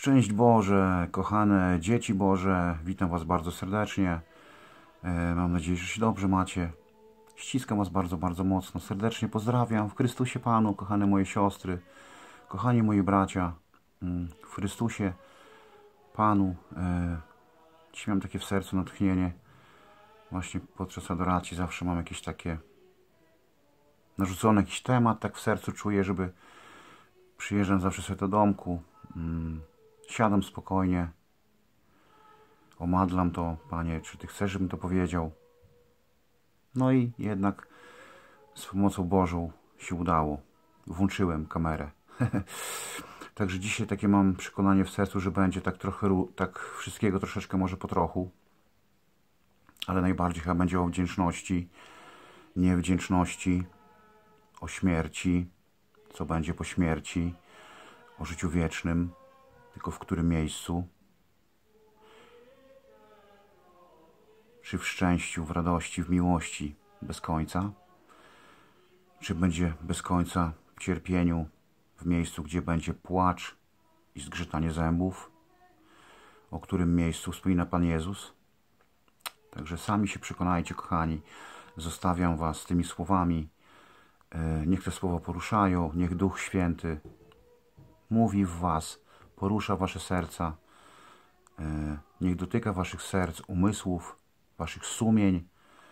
Szczęść Boże, kochane dzieci Boże, witam Was bardzo serdecznie. Mam nadzieję, że się dobrze macie. Ściskam Was bardzo, bardzo mocno. Serdecznie pozdrawiam w Chrystusie Panu, kochane moje siostry, kochani moi bracia. W Chrystusie Panu. Dziś mam takie w sercu natchnienie. Właśnie podczas adoracji zawsze mam jakieś takie narzucony jakiś temat, tak w sercu czuję, żeby przyjeżdżam zawsze sobie do domku. Siadam spokojnie, omadlam to, Panie, czy Ty chcesz, żebym to powiedział? No i jednak z pomocą Bożą się udało. Włączyłem kamerę. Także dzisiaj takie mam przekonanie w sercu, że będzie tak trochę, tak wszystkiego troszeczkę może po trochu, ale najbardziej chyba będzie o wdzięczności, niewdzięczności, o śmierci, co będzie po śmierci, o życiu wiecznym, tylko w którym miejscu, czy w szczęściu, w radości, w miłości bez końca, czy będzie bez końca w cierpieniu, w miejscu, gdzie będzie płacz i zgrzytanie zębów, o którym miejscu wspomina Pan Jezus. Także sami się przekonajcie, kochani. Zostawiam Was z tymi słowami. Niech te słowa poruszają, niech Duch Święty mówi w Was, porusza Wasze serca, niech dotyka Waszych serc, umysłów, Waszych sumień.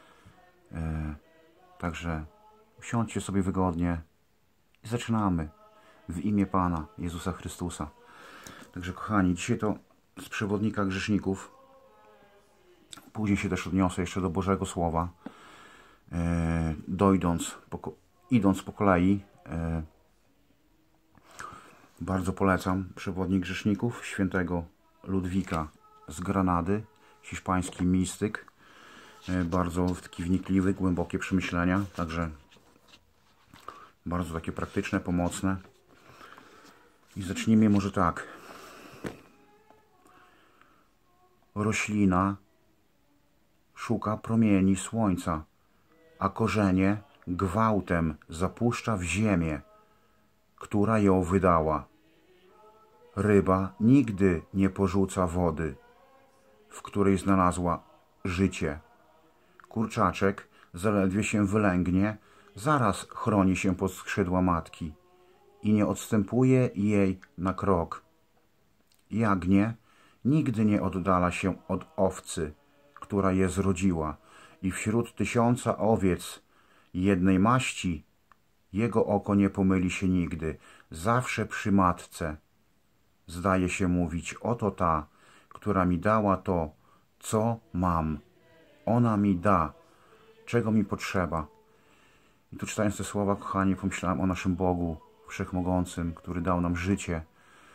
Także usiądźcie sobie wygodnie i zaczynamy w imię Pana Jezusa Chrystusa. Także kochani, dzisiaj to z przewodnika grzeszników. Później się też odniosę jeszcze do Bożego Słowa, idąc po kolei. Bardzo polecam przewodnik grzeszników świętego Ludwika z Granady, hiszpański mistyk. Bardzo taki wnikliwy, głębokie przemyślenia, także bardzo takie praktyczne, pomocne. I zacznijmy może tak. Roślina szuka promieni słońca, a korzenie gwałtem zapuszcza w ziemię, która ją wydała. Ryba nigdy nie porzuca wody, w której znalazła życie. Kurczaczek zaledwie się wylęgnie, zaraz chroni się pod skrzydła matki i nie odstępuje jej na krok. Jagnię nigdy nie oddala się od owcy, która je zrodziła, i wśród 1000 owiec jednej maści jego oko nie pomyli się nigdy, zawsze przy matce. Zdaje się mówić, oto ta, która mi dała to, co mam. Ona mi da, czego mi potrzeba. I tu czytając te słowa, kochani, pomyślałem o naszym Bogu Wszechmogącym, który dał nam życie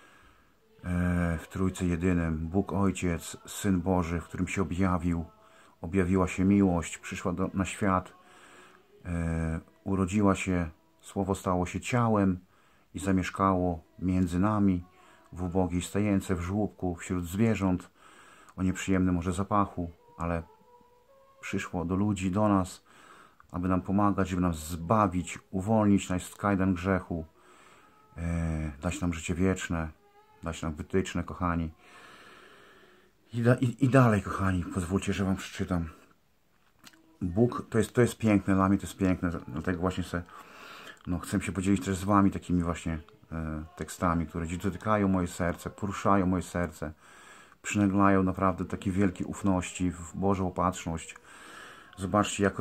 w Trójcy Jedynym. Bóg Ojciec, Syn Boży, w którym się objawiła się miłość, przyszła na świat, urodziła się, Słowo stało się ciałem i zamieszkało między nami, w ubogiej stajence, w żłóbku, wśród zwierząt, o nieprzyjemnym może zapachu, ale przyszło do ludzi, do nas, aby nam pomagać, żeby nas zbawić, uwolnić nas z kajdan grzechu, dać nam życie wieczne, dać nam wytyczne, kochani. I dalej, kochani, pozwólcie, że Wam przeczytam. Bóg, to jest piękne, dla mnie to jest piękne, dlatego właśnie chcę się podzielić też z Wami takimi właśnie tekstami, które gdzieś dotykają moje serce, poruszają moje serce, przynaglają naprawdę takiej wielkiej ufności w Bożą opatrzność. Zobaczcie, jak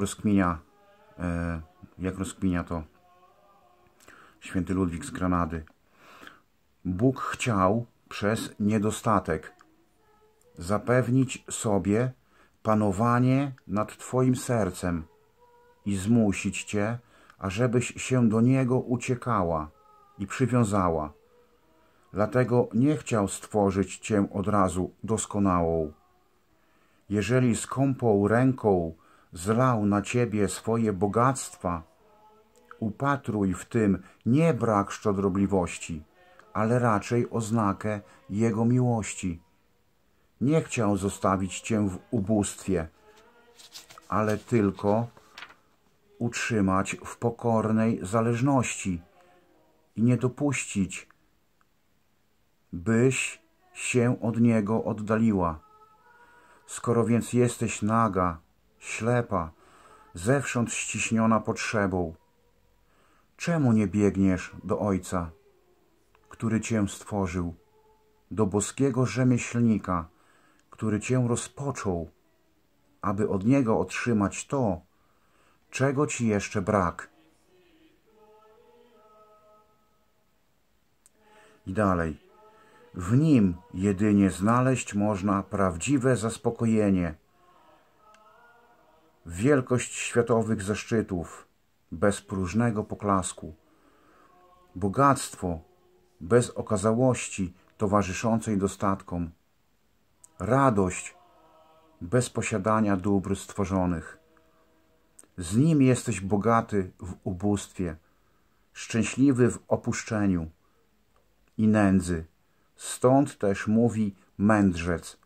rozkminia to święty Ludwik z Granady. Bóg chciał przez niedostatek zapewnić sobie panowanie nad Twoim sercem i zmusić Cię, ażebyś się do Niego uciekała i przywiązała. Dlatego nie chciał stworzyć Cię od razu doskonałą. Jeżeli skąpą ręką zlał na Ciebie swoje bogactwa, upatruj w tym nie brak szczodrobliwości, ale raczej oznakę Jego miłości. Nie chciał zostawić Cię w ubóstwie, ale tylko utrzymać w pokornej zależności i nie dopuścić, byś się od Niego oddaliła. Skoro więc jesteś naga, ślepa, zewsząd ściśniona potrzebą, czemu nie biegniesz do Ojca, który Cię stworzył, do boskiego rzemieślnika, który Cię rozpoczął, aby od Niego otrzymać to, czego Ci jeszcze brak? I dalej. W Nim jedynie znaleźć można prawdziwe zaspokojenie, wielkość światowych zaszczytów, bez próżnego poklasku, bogactwo bez okazałości towarzyszącej dostatkom, radość bez posiadania dóbr stworzonych. Z Nim jesteś bogaty w ubóstwie, szczęśliwy w opuszczeniu i nędzy. Stąd też mówi mędrzec.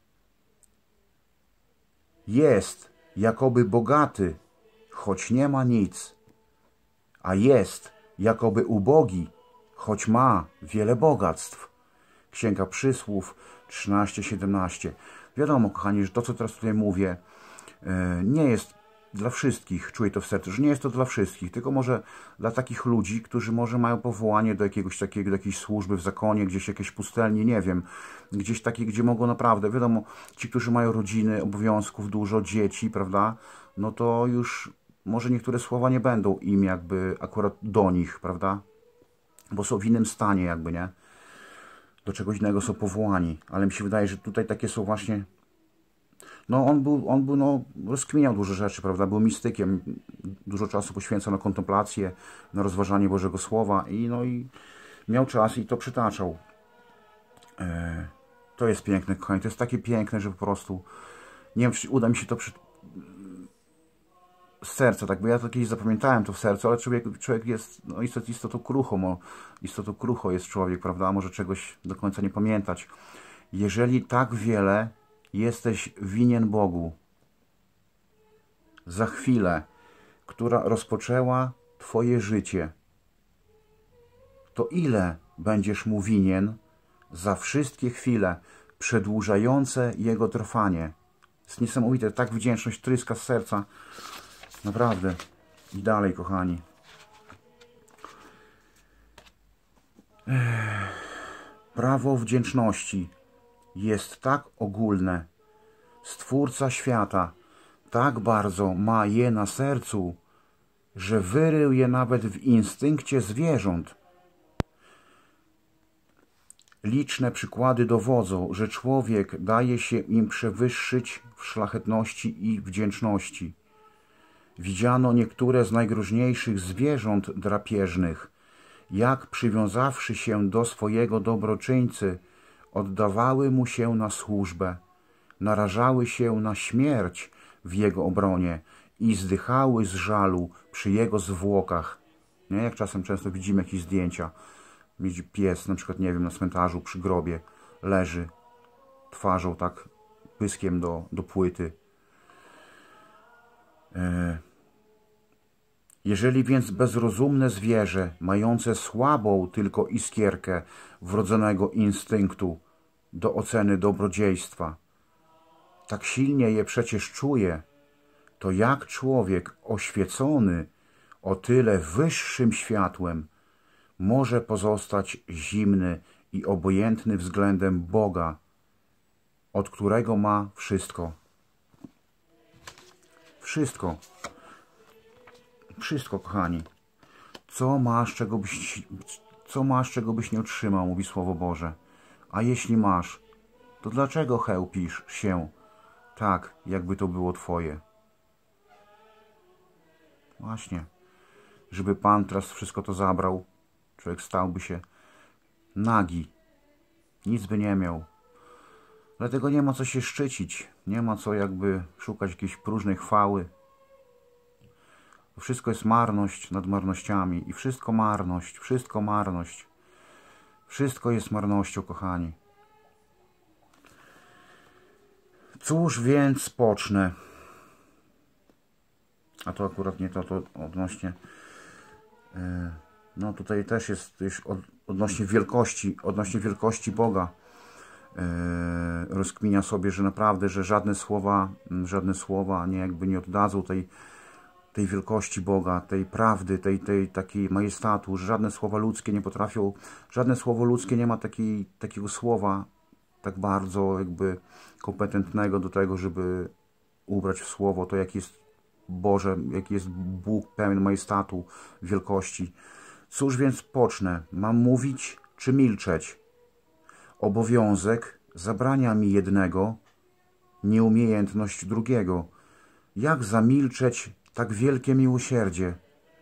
Jest jakoby bogaty, choć nie ma nic, a jest jakoby ubogi, choć ma wiele bogactw. Księga Przysłów 13:17. Wiadomo, kochani, że to, co teraz tutaj mówię, nie jest dla wszystkich, czuję to w sercu, że nie jest to dla wszystkich, tylko może dla takich ludzi, którzy może mają powołanie do jakiegoś takiego, do jakiejś służby w zakonie, gdzieś jakieś pustelni, nie wiem, gdzieś takie, gdzie mogą naprawdę, wiadomo, ci, którzy mają rodziny, obowiązków, dużo dzieci, prawda, no to już może niektóre słowa nie będą im jakby akurat do nich, prawda, bo są w innym stanie jakby, nie, do czegoś innego są powołani, ale mi się wydaje, że tutaj takie są właśnie. No on był no, rozkminiał dużo rzeczy, prawda, był mistykiem, dużo czasu poświęcał na kontemplację, na rozważanie Bożego Słowa i miał czas i to przytaczał. To jest piękne, kochani, to jest takie piękne, że po prostu, nie wiem, czy uda mi się to z serca, tak, bo ja to kiedyś zapamiętałem to w sercu, ale człowiek jest, no istotą krucho jest człowiek, prawda, może czegoś do końca nie pamiętać. Jeżeli tak wiele jesteś winien Bogu za chwilę, która rozpoczęła Twoje życie, to ile będziesz Mu winien za wszystkie chwile przedłużające Jego trwanie? Jest niesamowite, tak wdzięczność tryska z serca. Naprawdę. I dalej, kochani. Prawo wdzięczności jest tak ogólne. Stwórca świata tak bardzo ma je na sercu, że wyrył je nawet w instynkcie zwierząt. Liczne przykłady dowodzą, że człowiek daje się im przewyższyć w szlachetności i wdzięczności. Widziano niektóre z najgroźniejszych zwierząt drapieżnych, jak przywiązawszy się do swojego dobroczyńcy, oddawały mu się na służbę, narażały się na śmierć w jego obronie i zdychały z żalu przy jego zwłokach. Nie? Jak czasem często widzimy jakieś zdjęcia, widzi pies, na przykład, nie wiem, na cmentarzu, przy grobie, leży twarzą tak pyskiem do płyty. Jeżeli więc bezrozumne zwierzę, mające słabą tylko iskierkę wrodzonego instynktu do oceny dobrodziejstwa, tak silnie je przecież czuje, to jak człowiek oświecony o tyle wyższym światłem może pozostać zimny i obojętny względem Boga, od którego ma wszystko. Wszystko. Wszystko, kochani. Co masz, czego byś nie otrzymał, mówi Słowo Boże. A jeśli masz, to dlaczego chełpisz się tak, jakby to było Twoje? Właśnie. Żeby Pan teraz wszystko to zabrał, człowiek stałby się nagi. Nic by nie miał. Dlatego nie ma co się szczycić. Nie ma co jakby szukać jakiejś próżnej chwały. Wszystko jest marność nad marnościami i wszystko marność, wszystko marność. Wszystko jest marnością, kochani. Cóż więc pocznę? A to akurat nie to odnośnie... No tutaj też jest odnośnie wielkości Boga. rozkminia sobie, że naprawdę, że żadne słowa nie oddadzą tej wielkości Boga, tej prawdy, tej takiej majestatu, że żadne słowa ludzkie nie potrafią, żadne słowo ludzkie nie ma takiego słowa tak bardzo jakby kompetentnego do tego, żeby ubrać w słowo to, jaki jest Boże, jaki jest Bóg pełen majestatu, wielkości. Cóż więc pocznę? Mam mówić czy milczeć? Obowiązek zabrania mi jednego, nieumiejętność drugiego. Jak zamilczeć tak wielkie miłosierdzie?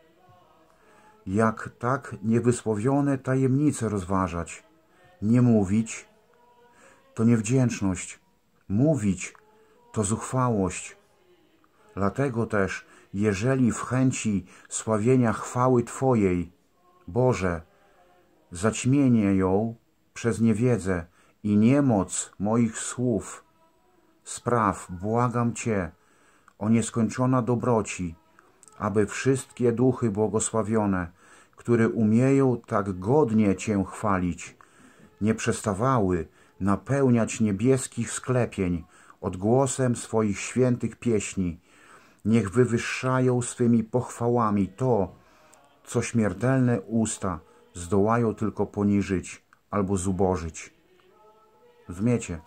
Jak tak niewysłowione tajemnice rozważać? Nie mówić to niewdzięczność, mówić to zuchwałość. Dlatego też, jeżeli w chęci sławienia chwały Twojej, Boże, zaćmienie ją przez niewiedzę i niemoc moich słów, spraw, błagam Cię, o nieskończona dobroci, aby wszystkie duchy błogosławione, które umieją tak godnie Cię chwalić, nie przestawały napełniać niebieskich sklepień odgłosem swoich świętych pieśni. Niech wywyższają swymi pochwałami to, co śmiertelne usta zdołają tylko poniżyć albo zubożyć. Rozumiecie?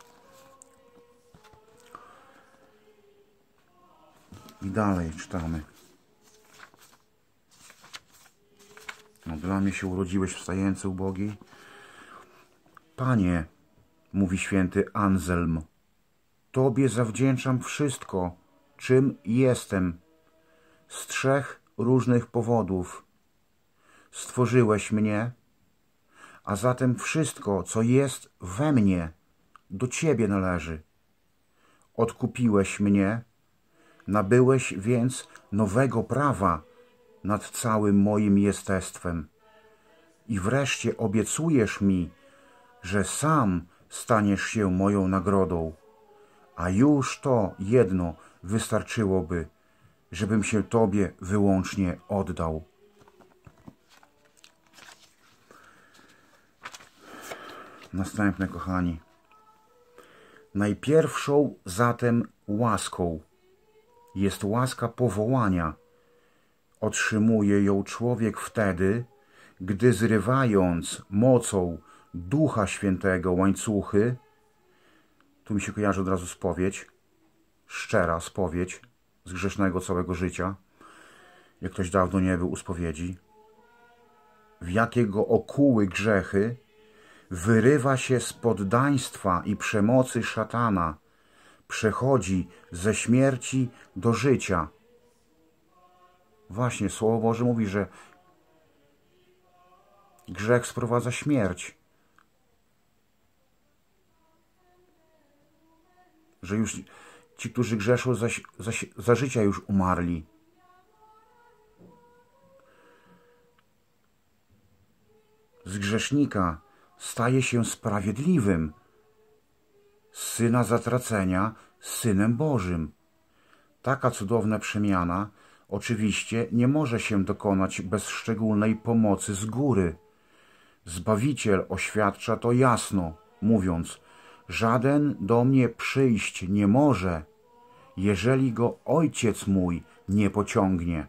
I dalej czytamy. No, dla mnie się urodziłeś wstający ubogi. Panie, mówi święty Anselm, Tobie zawdzięczam wszystko, czym jestem, z 3 różnych powodów. Stworzyłeś mnie, a zatem wszystko, co jest we mnie, do Ciebie należy. Odkupiłeś mnie, nabyłeś więc nowego prawa nad całym moim jestestwem. I wreszcie obiecujesz mi, że sam staniesz się moją nagrodą, a już to jedno wystarczyłoby, żebym się Tobie wyłącznie oddał. Następne, kochani. Najpierwszą zatem łaską jest łaska powołania. Otrzymuje ją człowiek wtedy, gdy zrywając mocą Ducha Świętego łańcuchy, tu mi się kojarzy od razu spowiedź, szczera spowiedź z grzesznego całego życia, jak ktoś dawno nie był u spowiedzi, w jakiego okuły grzechy wyrywa się z poddaństwa i przemocy szatana, przechodzi ze śmierci do życia. Właśnie Słowo Boże mówi, że grzech sprowadza śmierć. Że już ci, którzy grzeszą, za życia już umarli. Z grzesznika staje się sprawiedliwym, z syna zatracenia synem Bożym. Taka cudowna przemiana oczywiście nie może się dokonać bez szczególnej pomocy z góry. Zbawiciel oświadcza to jasno, mówiąc: żaden do mnie przyjść nie może, jeżeli go Ojciec mój nie pociągnie.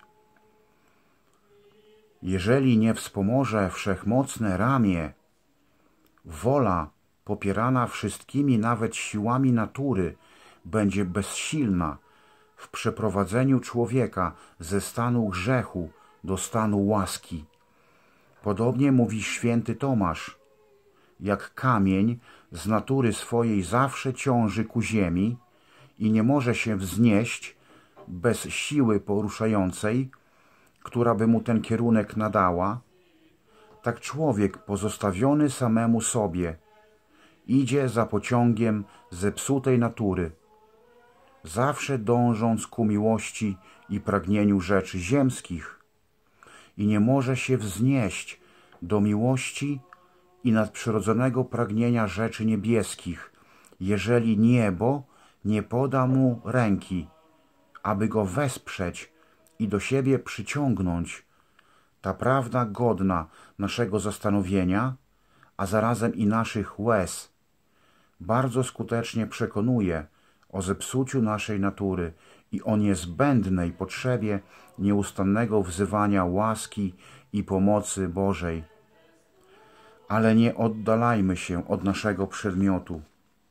Jeżeli nie wspomoże wszechmocne ramię, wola popierana wszystkimi nawet siłami natury będzie bezsilna w przeprowadzeniu człowieka ze stanu grzechu do stanu łaski. Podobnie mówi święty Tomasz: jak kamień z natury swojej zawsze ciąży ku ziemi i nie może się wznieść bez siły poruszającej, która by mu ten kierunek nadała, tak człowiek pozostawiony samemu sobie idzie za pociągiem zepsutej natury, zawsze dążąc ku miłości i pragnieniu rzeczy ziemskich, i nie może się wznieść do miłości i nadprzyrodzonego pragnienia rzeczy niebieskich, jeżeli niebo nie poda mu ręki, aby go wesprzeć i do siebie przyciągnąć. Ta prawda godna naszego zastanowienia, a zarazem i naszych łez, bardzo skutecznie przekonuje o zepsuciu naszej natury i o niezbędnej potrzebie nieustannego wzywania łaski i pomocy Bożej. Ale nie oddalajmy się od naszego przedmiotu.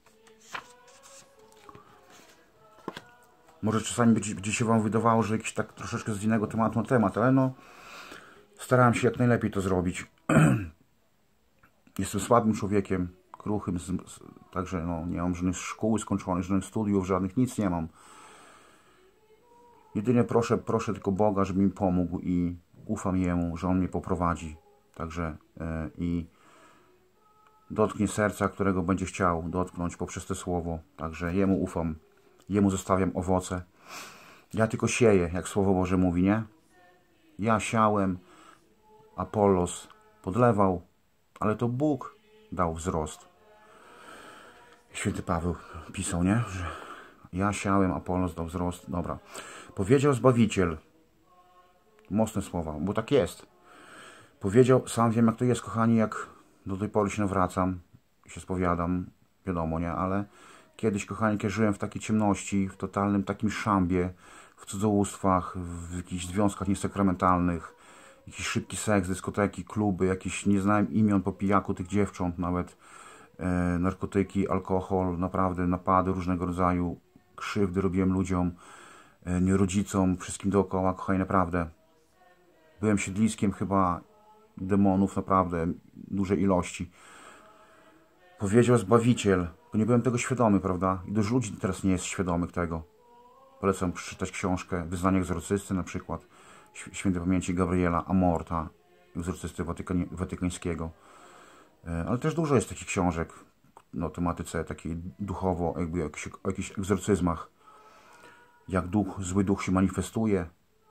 Może czasami będzie się Wam wydawało, że jakiś tak troszeczkę z innego tematu na temat, ale no starałem się jak najlepiej to zrobić. Jestem słabym człowiekiem, kruchym, także no, nie mam żadnych szkół skończonych, żadnych studiów, żadnych, nic nie mam. Jedynie proszę tylko Boga, żeby mi pomógł i ufam Jemu, że On mnie poprowadzi. Także i dotknie serca, którego będzie chciał dotknąć poprzez to słowo. Także Jemu ufam, Jemu zostawiam owoce. Ja tylko sieję, jak Słowo Boże mówi, nie? Ja siałem, Apollos podlewał, ale to Bóg dał wzrost. Święty Paweł pisał, nie? Że ja siałem, Apollos dał wzrost. Dobra. Powiedział Zbawiciel. Mocne słowa, bo tak jest. Powiedział, sam wiem jak to jest, kochani, jak do tej pory się nawracam, się spowiadam, wiadomo, nie? Ale kiedyś, kochani, kiedy żyłem w takiej ciemności, w totalnym takim szambie, w cudzołóstwach, w jakichś związkach niesakramentalnych, jakiś szybki seks, dyskoteki, kluby, jakieś, nie znałem imion po pijaku tych dziewcząt, nawet narkotyki, alkohol, naprawdę napady różnego rodzaju, krzywdy robiłem ludziom, nie rodzicom, wszystkim dookoła, kochani, naprawdę. Byłem siedliskiem chyba demonów, naprawdę, dużej ilości. Powiedział Zbawiciel, bo nie byłem tego świadomy, prawda? I dużo ludzi teraz nie jest świadomych tego. Polecam przeczytać książkę Wyznanie egzorcysty, na przykład świętej pamięci Gabriela Amorta, egzorcysty watykańskiego. Ale też dużo jest takich książek na tematyce takiej duchowo, jakby o jakichś egzorcyzmach. Jak zły duch się manifestuje.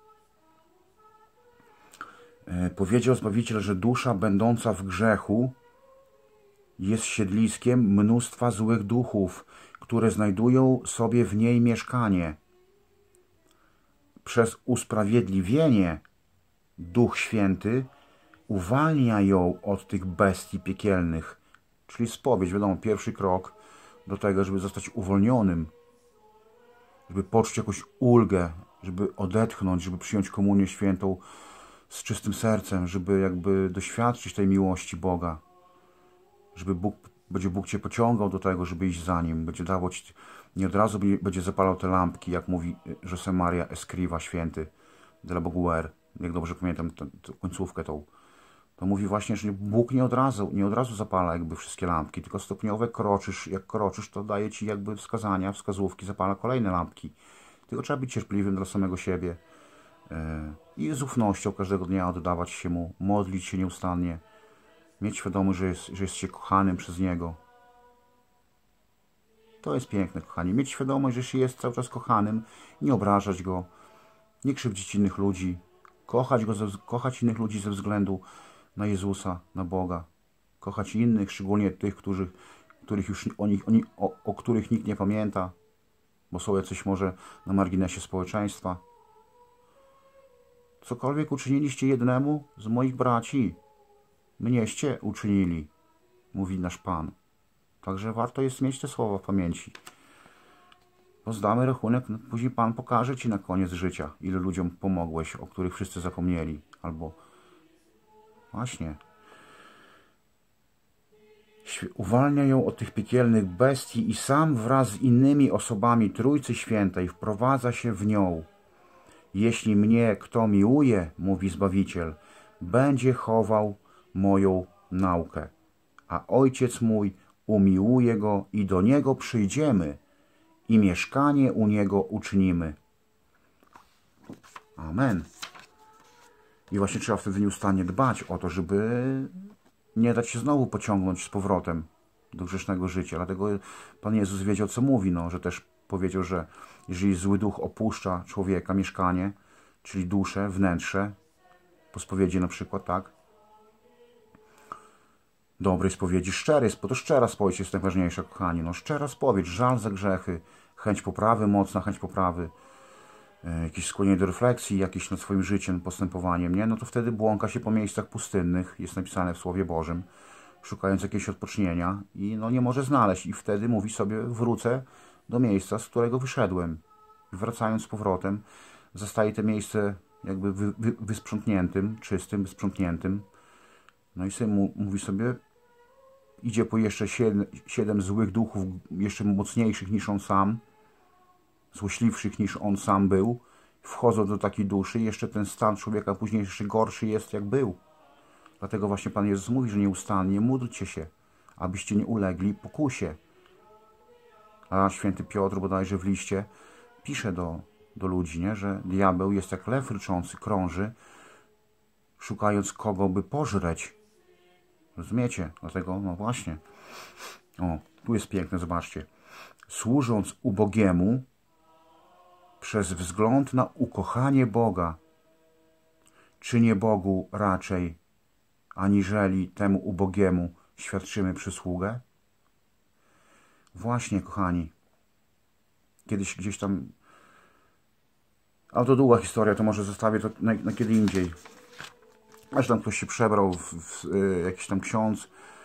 Powiedział Zbawiciel, że dusza będąca w grzechu jest siedliskiem mnóstwa złych duchów, które znajdują sobie w niej mieszkanie. Przez usprawiedliwienie Duch Święty uwalnia ją od tych bestii piekielnych. Czyli spowiedź, wiadomo, pierwszy krok do tego, żeby zostać uwolnionym, żeby poczuć jakąś ulgę, żeby odetchnąć, żeby przyjąć komunię świętą z czystym sercem, żeby jakby doświadczyć tej miłości Boga, żeby Bóg Cię pociągał do tego, żeby iść za Nim, będzie dawał Ci, nie od razu będzie zapalał te lampki, jak mówi Josemaria Escriva, święty de la Boguer, jak dobrze pamiętam tę końcówkę tą, to mówi właśnie, że Bóg nie od razu zapala jakby wszystkie lampki, tylko stopniowo jak kroczysz, to daje Ci jakby wskazania, wskazówki, zapala kolejne lampki. Tylko trzeba być cierpliwym dla samego siebie i z ufnością każdego dnia oddawać się Mu, modlić się nieustannie, mieć świadomość, że jest się kochanym przez Niego. To jest piękne, kochani. Mieć świadomość, że się jest cały czas kochanym, nie obrażać Go, nie krzywdzić innych ludzi, kochać innych ludzi ze względu na Jezusa, na Boga. Kochać innych, szczególnie tych, o których nikt nie pamięta, bo są jacyś może na marginesie społeczeństwa. Cokolwiek uczyniliście jednemu z moich braci, mnieście uczynili, mówi nasz Pan. Także warto jest mieć te słowa w pamięci. Bo zdamy rachunek, później Pan pokaże Ci na koniec życia, ile ludziom pomogłeś, o których wszyscy zapomnieli. Albo właśnie. Uwalnia ją od tych piekielnych bestii i sam wraz z innymi osobami Trójcy Świętej wprowadza się w nią. Jeśli mnie kto miłuje, mówi Zbawiciel, będzie chował moją naukę, a Ojciec mój umiłuje go i do Niego przyjdziemy i mieszkanie u Niego uczynimy. Amen. I właśnie trzeba wtedy nieustannie dbać o to, żeby nie dać się znowu pociągnąć z powrotem do grzesznego życia. Dlatego Pan Jezus wiedział, co mówi, no, że też powiedział, że jeżeli zły duch opuszcza człowieka, mieszkanie, czyli duszę, wnętrze, po spowiedzi na przykład, tak? Dobrej spowiedzi, szczerej, bo to szczera spowiedź jest najważniejsza, kochani. No, szczera spowiedź, żal za grzechy, chęć poprawy, mocna chęć poprawy, jakieś skłonienie do refleksji, jakieś nad swoim życiem, postępowaniem, nie? No to wtedy błąka się po miejscach pustynnych, jest napisane w Słowie Bożym, szukając jakiegoś odpocznienia i no nie może znaleźć. I wtedy mówi sobie, wrócę do miejsca, z którego wyszedłem. I wracając z powrotem, zostaje to miejsce jakby wysprzątniętym, czystym, wysprzątniętym. No i sobie mówi sobie, idzie po jeszcze 7 złych duchów, jeszcze mocniejszych niż on sam, złośliwszych niż on sam był, wchodzą do takiej duszy i jeszcze ten stan człowieka później jeszcze gorszy jest jak był. Dlatego właśnie Pan Jezus mówi, że nieustannie módlcie się, abyście nie ulegli pokusie. A święty Piotr bodajże w liście pisze do ludzi, nie? Że diabeł jest jak lew ryczący, krąży, szukając kogo by pożreć. Rozumiecie? Dlatego, no właśnie. O, tu jest piękne, zobaczcie. Służąc ubogiemu przez wzgląd na ukochanie Boga, czynię Bogu raczej, aniżeli temu ubogiemu świadczymy przysługę? Właśnie, kochani. Kiedyś gdzieś tam... Ale to długa historia, to może zostawię to na kiedy indziej. Aż tam ktoś się przebrał w jakiś tam ksiądz,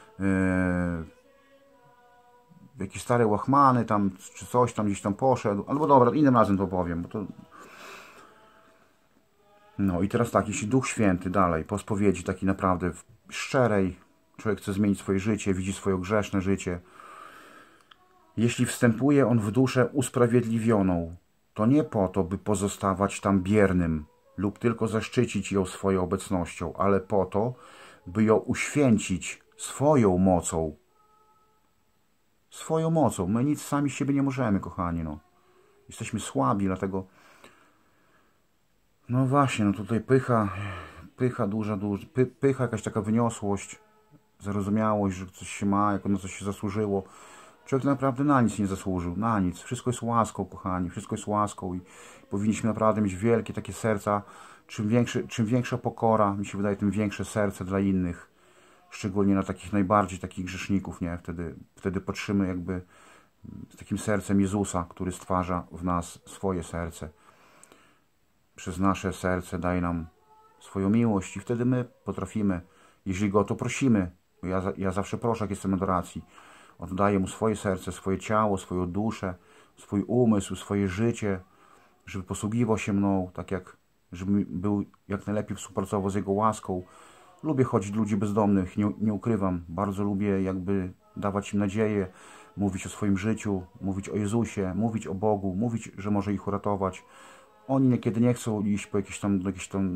w jakieś stare łachmany tam, czy coś tam gdzieś tam poszedł. Albo dobra, innym razem to powiem, bo to... No i teraz tak, jeśli Duch Święty dalej, po spowiedzi takiej naprawdę szczerej, człowiek chce zmienić swoje życie, widzi swoje grzeszne życie, jeśli wstępuje on w duszę usprawiedliwioną, to nie po to, by pozostawać tam biernym lub tylko zaszczycić ją swoją obecnością, ale po to, by ją uświęcić swoją mocą. Swoją mocą. My nic sami z siebie nie możemy, kochani. No. Jesteśmy słabi, dlatego... No właśnie, no tutaj pycha duża, pycha, jakaś taka wyniosłość, zarozumiałość, że coś się ma, jak na coś się zasłużyło. Człowiek naprawdę na nic nie zasłużył, na nic. Wszystko jest łaską, kochani, wszystko jest łaską i powinniśmy naprawdę mieć wielkie takie serca. Czym większa pokora, mi się wydaje, tym większe serce dla innych. Szczególnie na takich najbardziej takich grzeszników, nie? Wtedy patrzymy jakby z takim sercem Jezusa, który stwarza w nas swoje serce. Przez nasze serce daje nam swoją miłość i wtedy my potrafimy, jeśli Go o to prosimy, bo ja zawsze proszę, jak jestem na adoracji, oddaję Mu swoje serce, swoje ciało, swoją duszę, swój umysł, swoje życie, żeby posługiwał się mną, tak jak, żeby był jak najlepiej współpracował z Jego łaską. Lubię chodzić do ludzi bezdomnych, nie ukrywam. Bardzo lubię jakby dawać im nadzieję, mówić o swoim życiu, mówić o Jezusie, mówić o Bogu, mówić, że może ich uratować. Oni niekiedy nie chcą iść po jakieś tam,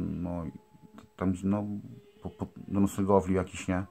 do noclegowli jakiś, nie?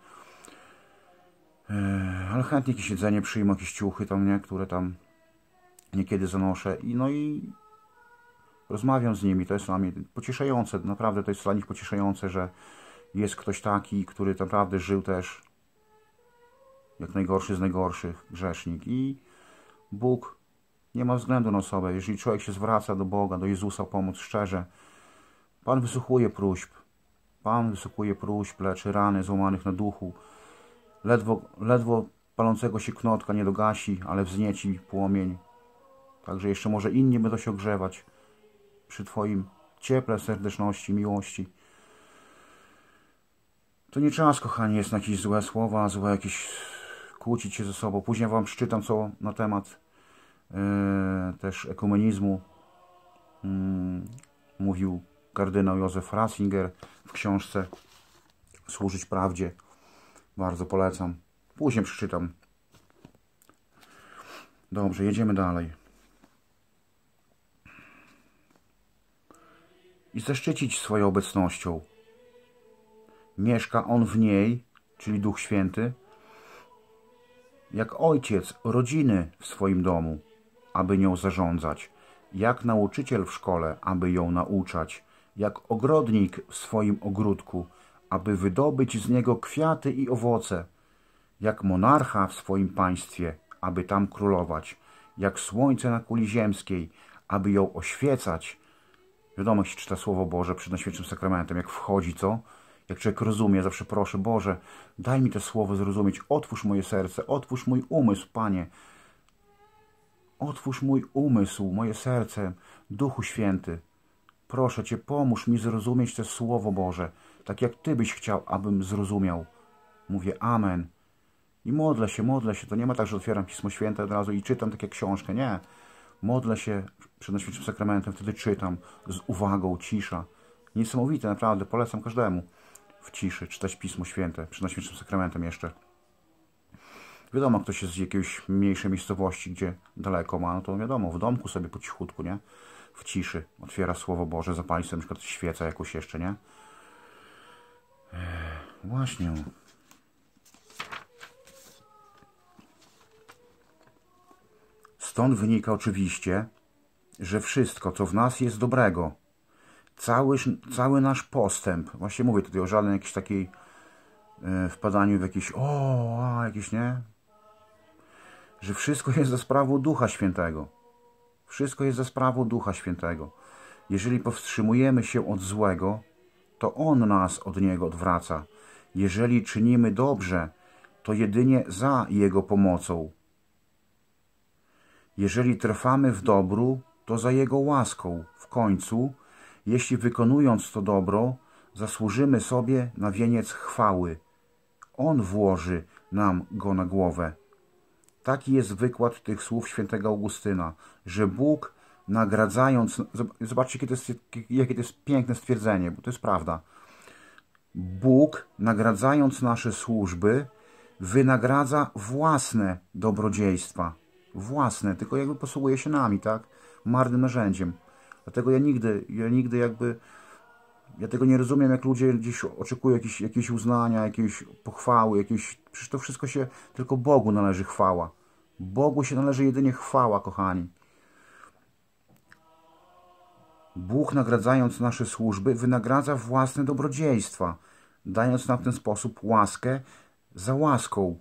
Ale chętnie jakieś jedzenie przyjmą, jakieś ciuchy tam, nie? Które tam niekiedy zanoszę. I rozmawiam z nimi. To jest dla mnie pocieszające. Naprawdę to jest dla nich pocieszające, że jest ktoś taki, który naprawdę żył też jak najgorszy z najgorszych, grzesznik. I Bóg nie ma względu na osobę. Jeżeli człowiek się zwraca do Boga, do Jezusa o pomoc szczerze, Pan wysłuchuje próśb. Pan wysłuchuje próśb, leczy rany złamanych na duchu. Ledwo palącego się knotka nie dogasi, ale wznieci płomień. Także jeszcze może inni będą się ogrzewać przy Twoim cieple, serdeczności, miłości. To nie czas, kochani, jest na jakieś złe słowa, złe jakieś kłócić się ze sobą. Później Wam przeczytam co na temat też ekumenizmu. Mówił kardynał Józef Ratzinger w książce Służyć Prawdzie. Bardzo polecam. Później przeczytam. Dobrze, jedziemy dalej. I zaszczycić swoją obecnością. Mieszka On w niej, czyli Duch Święty, jak ojciec rodziny w swoim domu, aby nią zarządzać, jak nauczyciel w szkole, aby ją nauczać, jak ogrodnik w swoim ogródku, aby wydobyć z niego kwiaty i owoce, jak monarcha w swoim państwie, aby tam królować, jak słońce na kuli ziemskiej, aby ją oświecać. Wiadomo, jak się czyta Słowo Boże przed Najświętszym Sakramentem, jak wchodzi, co? Jak człowiek rozumie, zawsze proszę, Boże, daj mi to Słowo zrozumieć, otwórz moje serce, otwórz mój umysł, Panie. Otwórz mój umysł, moje serce, Duchu Święty. Proszę Cię, pomóż mi zrozumieć to Słowo Boże, tak jak Ty byś chciał, abym zrozumiał. Mówię Amen. I modlę się. To nie ma tak, że otwieram Pismo Święte od razu i czytam tak jak książkę. Nie. Modlę się przed Najświętszym Sakramentem, wtedy czytam z uwagą, cisza. Niesamowite, naprawdę, polecam każdemu w ciszy czytać Pismo Święte przed Najświętszym Sakramentem jeszcze. Wiadomo, ktoś jest z jakiejś mniejszej miejscowości, gdzie daleko ma, no to wiadomo, w domku sobie po cichutku, nie? W ciszy otwiera Słowo Boże, zapali sobie na przykład świecę jakąś jeszcze, nie? Właśnie. Stąd wynika oczywiście, że wszystko, co w nas jest dobrego, cały nasz postęp, właśnie mówię tutaj o żadnej jakiejś takiej wpadaniu w jakieś jakieś, nie? Że wszystko jest za sprawą Ducha Świętego. Wszystko jest za sprawą Ducha Świętego. Jeżeli powstrzymujemy się od złego, to On nas od niego odwraca. Jeżeli czynimy dobrze, to jedynie za Jego pomocą. Jeżeli trwamy w dobru, to za Jego łaską. W końcu, jeśli wykonując to dobro, zasłużymy sobie na wieniec chwały. On włoży nam go na głowę. Taki jest wykład tych słów świętego Augustyna, że Bóg nagradzając... Zobaczcie, jakie to jest piękne stwierdzenie, bo to jest prawda. Bóg, nagradzając nasze służby, wynagradza własne dobrodziejstwa. Własne, tylko jakby posługuje się nami, tak? Marnym narzędziem. Dlatego ja nigdy jakby... Ja tego nie rozumiem, jak ludzie gdzieś oczekują jakieś uznania, jakiejś pochwały, przecież to wszystko się tylko Bogu należy chwała. Bogu się należy jedynie chwała, kochani. Bóg, nagradzając nasze służby, wynagradza własne dobrodziejstwa, dając nam w ten sposób łaskę za łaską.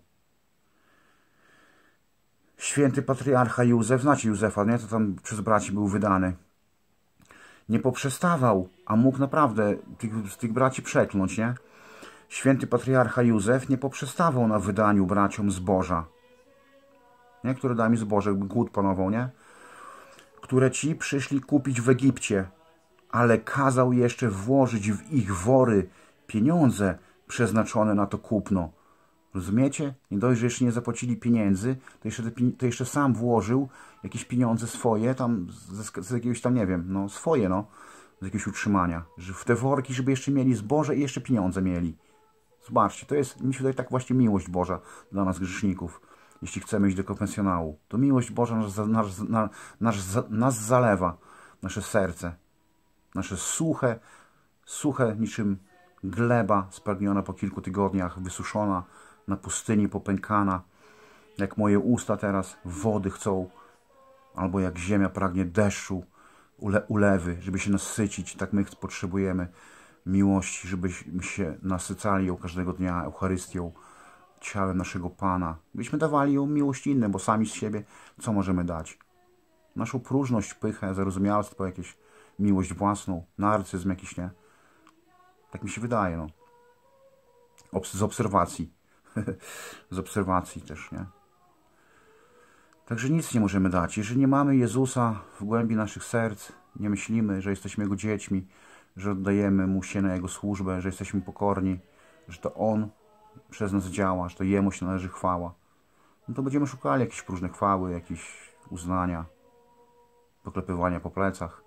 Święty patriarcha Józef, znacie Józefa, nie? To tam przez braci był wydany. Nie poprzestawał, a mógł naprawdę tych braci przekląć, nie? Święty patriarcha Józef nie poprzestawał na wydaniu braciom zboża, nie? Które dał mi zboże, głód panował, nie? Które ci przyszli kupić w Egipcie, ale kazał jeszcze włożyć w ich wory pieniądze przeznaczone na to kupno. Rozumiecie? Nie dość, że jeszcze nie zapłacili pieniędzy, to jeszcze sam włożył jakieś pieniądze swoje, tam z jakiegoś tam, nie wiem, no swoje, no, z jakiegoś utrzymania. Że w te worki, żeby jeszcze mieli zboże i jeszcze pieniądze mieli. Zobaczcie, to jest, mi się wydaje, tak właśnie miłość Boża dla nas grzeszników. Jeśli chcemy iść do konfesjonału, to miłość Boża nas zalewa, nasze serce. Nasze suche niczym gleba spragniona po kilku tygodniach, wysuszona, na pustyni popękana, jak moje usta teraz wody chcą, albo jak ziemia pragnie deszczu, ulewy, żeby się nasycić, tak my potrzebujemy miłości, żebyśmy się nasycali ją każdego dnia Eucharystią, ciałem naszego Pana. Byśmy dawali ją miłość innym, bo sami z siebie co możemy dać? Naszą próżność, pychę, zarozumialstwo, jakieś miłość własną, narcyzm jakiś, nie? Tak mi się wydaje, no. Z obserwacji. Z obserwacji też, nie? Także nic nie możemy dać. Jeżeli nie mamy Jezusa w głębi naszych serc, nie myślimy, że jesteśmy Jego dziećmi, że oddajemy Mu się na Jego służbę, że jesteśmy pokorni, że to On przez nas działa, że to Jemu się należy chwała, no to będziemy szukali jakieś próżne chwały, jakieś uznania, poklepywania po plecach.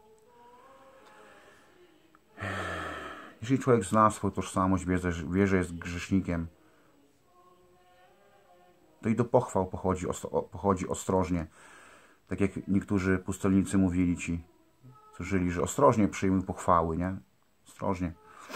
Jeżeli człowiek zna swoją tożsamość, wie, że jest grzesznikiem, to i do pochwał pochodzi ostrożnie. Tak jak niektórzy pustelnicy mówili ci, co żyli, że ostrożnie przyjmuj pochwały, nie? Ostrożnie.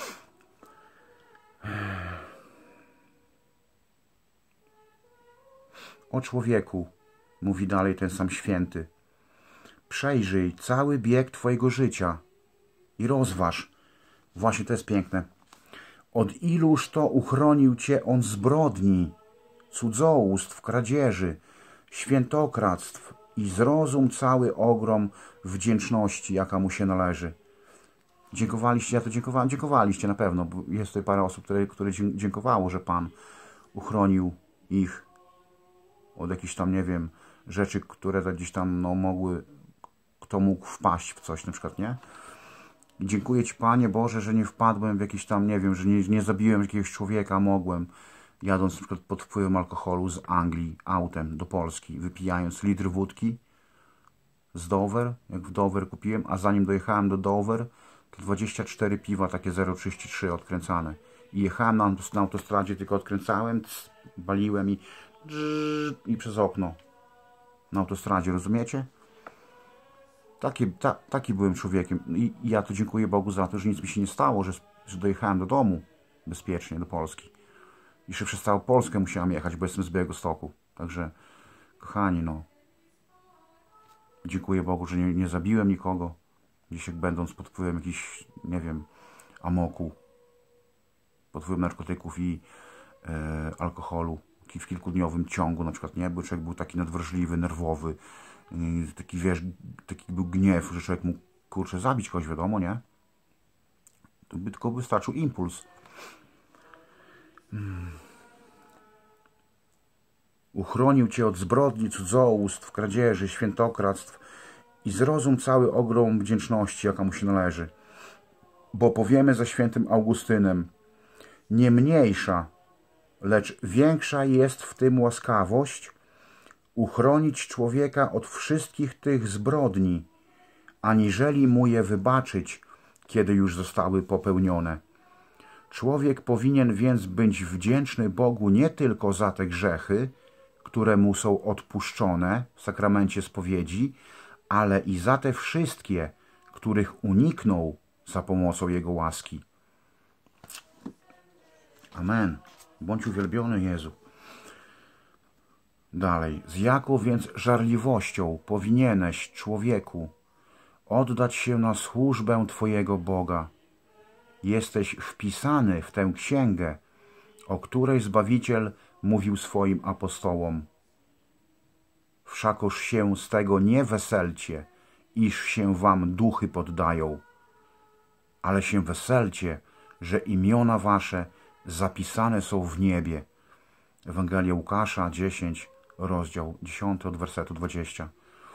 O człowieku, mówi dalej ten sam święty, przejrzyj cały bieg twojego życia i rozważ. Właśnie to jest piękne. Od iluż to uchronił cię on zbrodni, cudzołóstw, kradzieży, świętokradztw i zrozum cały ogrom wdzięczności, jaka mu się należy. Dziękowaliście, ja to dziękowałem, dziękowaliście na pewno, bo jest tutaj parę osób, które dziękowało, że Pan uchronił ich od jakichś tam, nie wiem, rzeczy, które to gdzieś tam, no, mogły, kto mógł wpaść w coś, na przykład, nie? I dziękuję Ci, Panie Boże, że nie wpadłem w jakieś tam, nie wiem, że nie zabiłem jakiegoś człowieka, mogłem, jadąc na przykład pod wpływem alkoholu z Anglii autem do Polski, wypijając litr wódki z Dover, jak w Dover kupiłem, a zanim dojechałem do Dover, to 24 piwa takie 0,33 odkręcane. I jechałem na autostradzie, tylko odkręcałem, baliłem i przez okno na autostradzie, rozumiecie? Taki byłem człowiekiem. I ja to dziękuję Bogu za to, że nic mi się nie stało, że dojechałem do domu bezpiecznie, do Polski. Jeszcze przez całą Polskę musiałem jechać, bo jestem z Białegostoku. Także, kochani, no. Dziękuję Bogu, że nie zabiłem nikogo. Gdzieś jak będąc pod wpływem jakichś, nie wiem, amoku, pod wpływem narkotyków i alkoholu. W kilkudniowym ciągu na przykład, nie? Bo człowiek był taki nadwrażliwy, nerwowy. Taki, wiesz, taki był gniew, że człowiek mógł, kurczę, zabić kogoś, wiadomo, nie? To by tylko wystarczył impuls. Uchronił cię od zbrodni, cudzołóstw, kradzieży, świętokradztw i zrozum cały ogrom wdzięczności, jaka mu się należy. Bo powiemy ze świętym Augustynem, nie mniejsza, lecz większa jest w tym łaskawość, uchronić człowieka od wszystkich tych zbrodni, aniżeli mu je wybaczyć, kiedy już zostały popełnione. Człowiek powinien więc być wdzięczny Bogu nie tylko za te grzechy, które mu są odpuszczone w sakramencie spowiedzi, ale i za te wszystkie, których uniknął za pomocą Jego łaski. Amen. Bądź uwielbiony, Jezu. Dalej. Z jaką więc żarliwością powinieneś, człowieku, oddać się na służbę Twojego Boga. Jesteś wpisany w tę księgę, o której Zbawiciel mówił swoim apostołom. Wszakoż się z tego nie weselcie, iż się wam duchy poddają, ale się weselcie, że imiona wasze zapisane są w niebie. Ewangelia Łukasza 10, rozdział 10 od wersetu 20.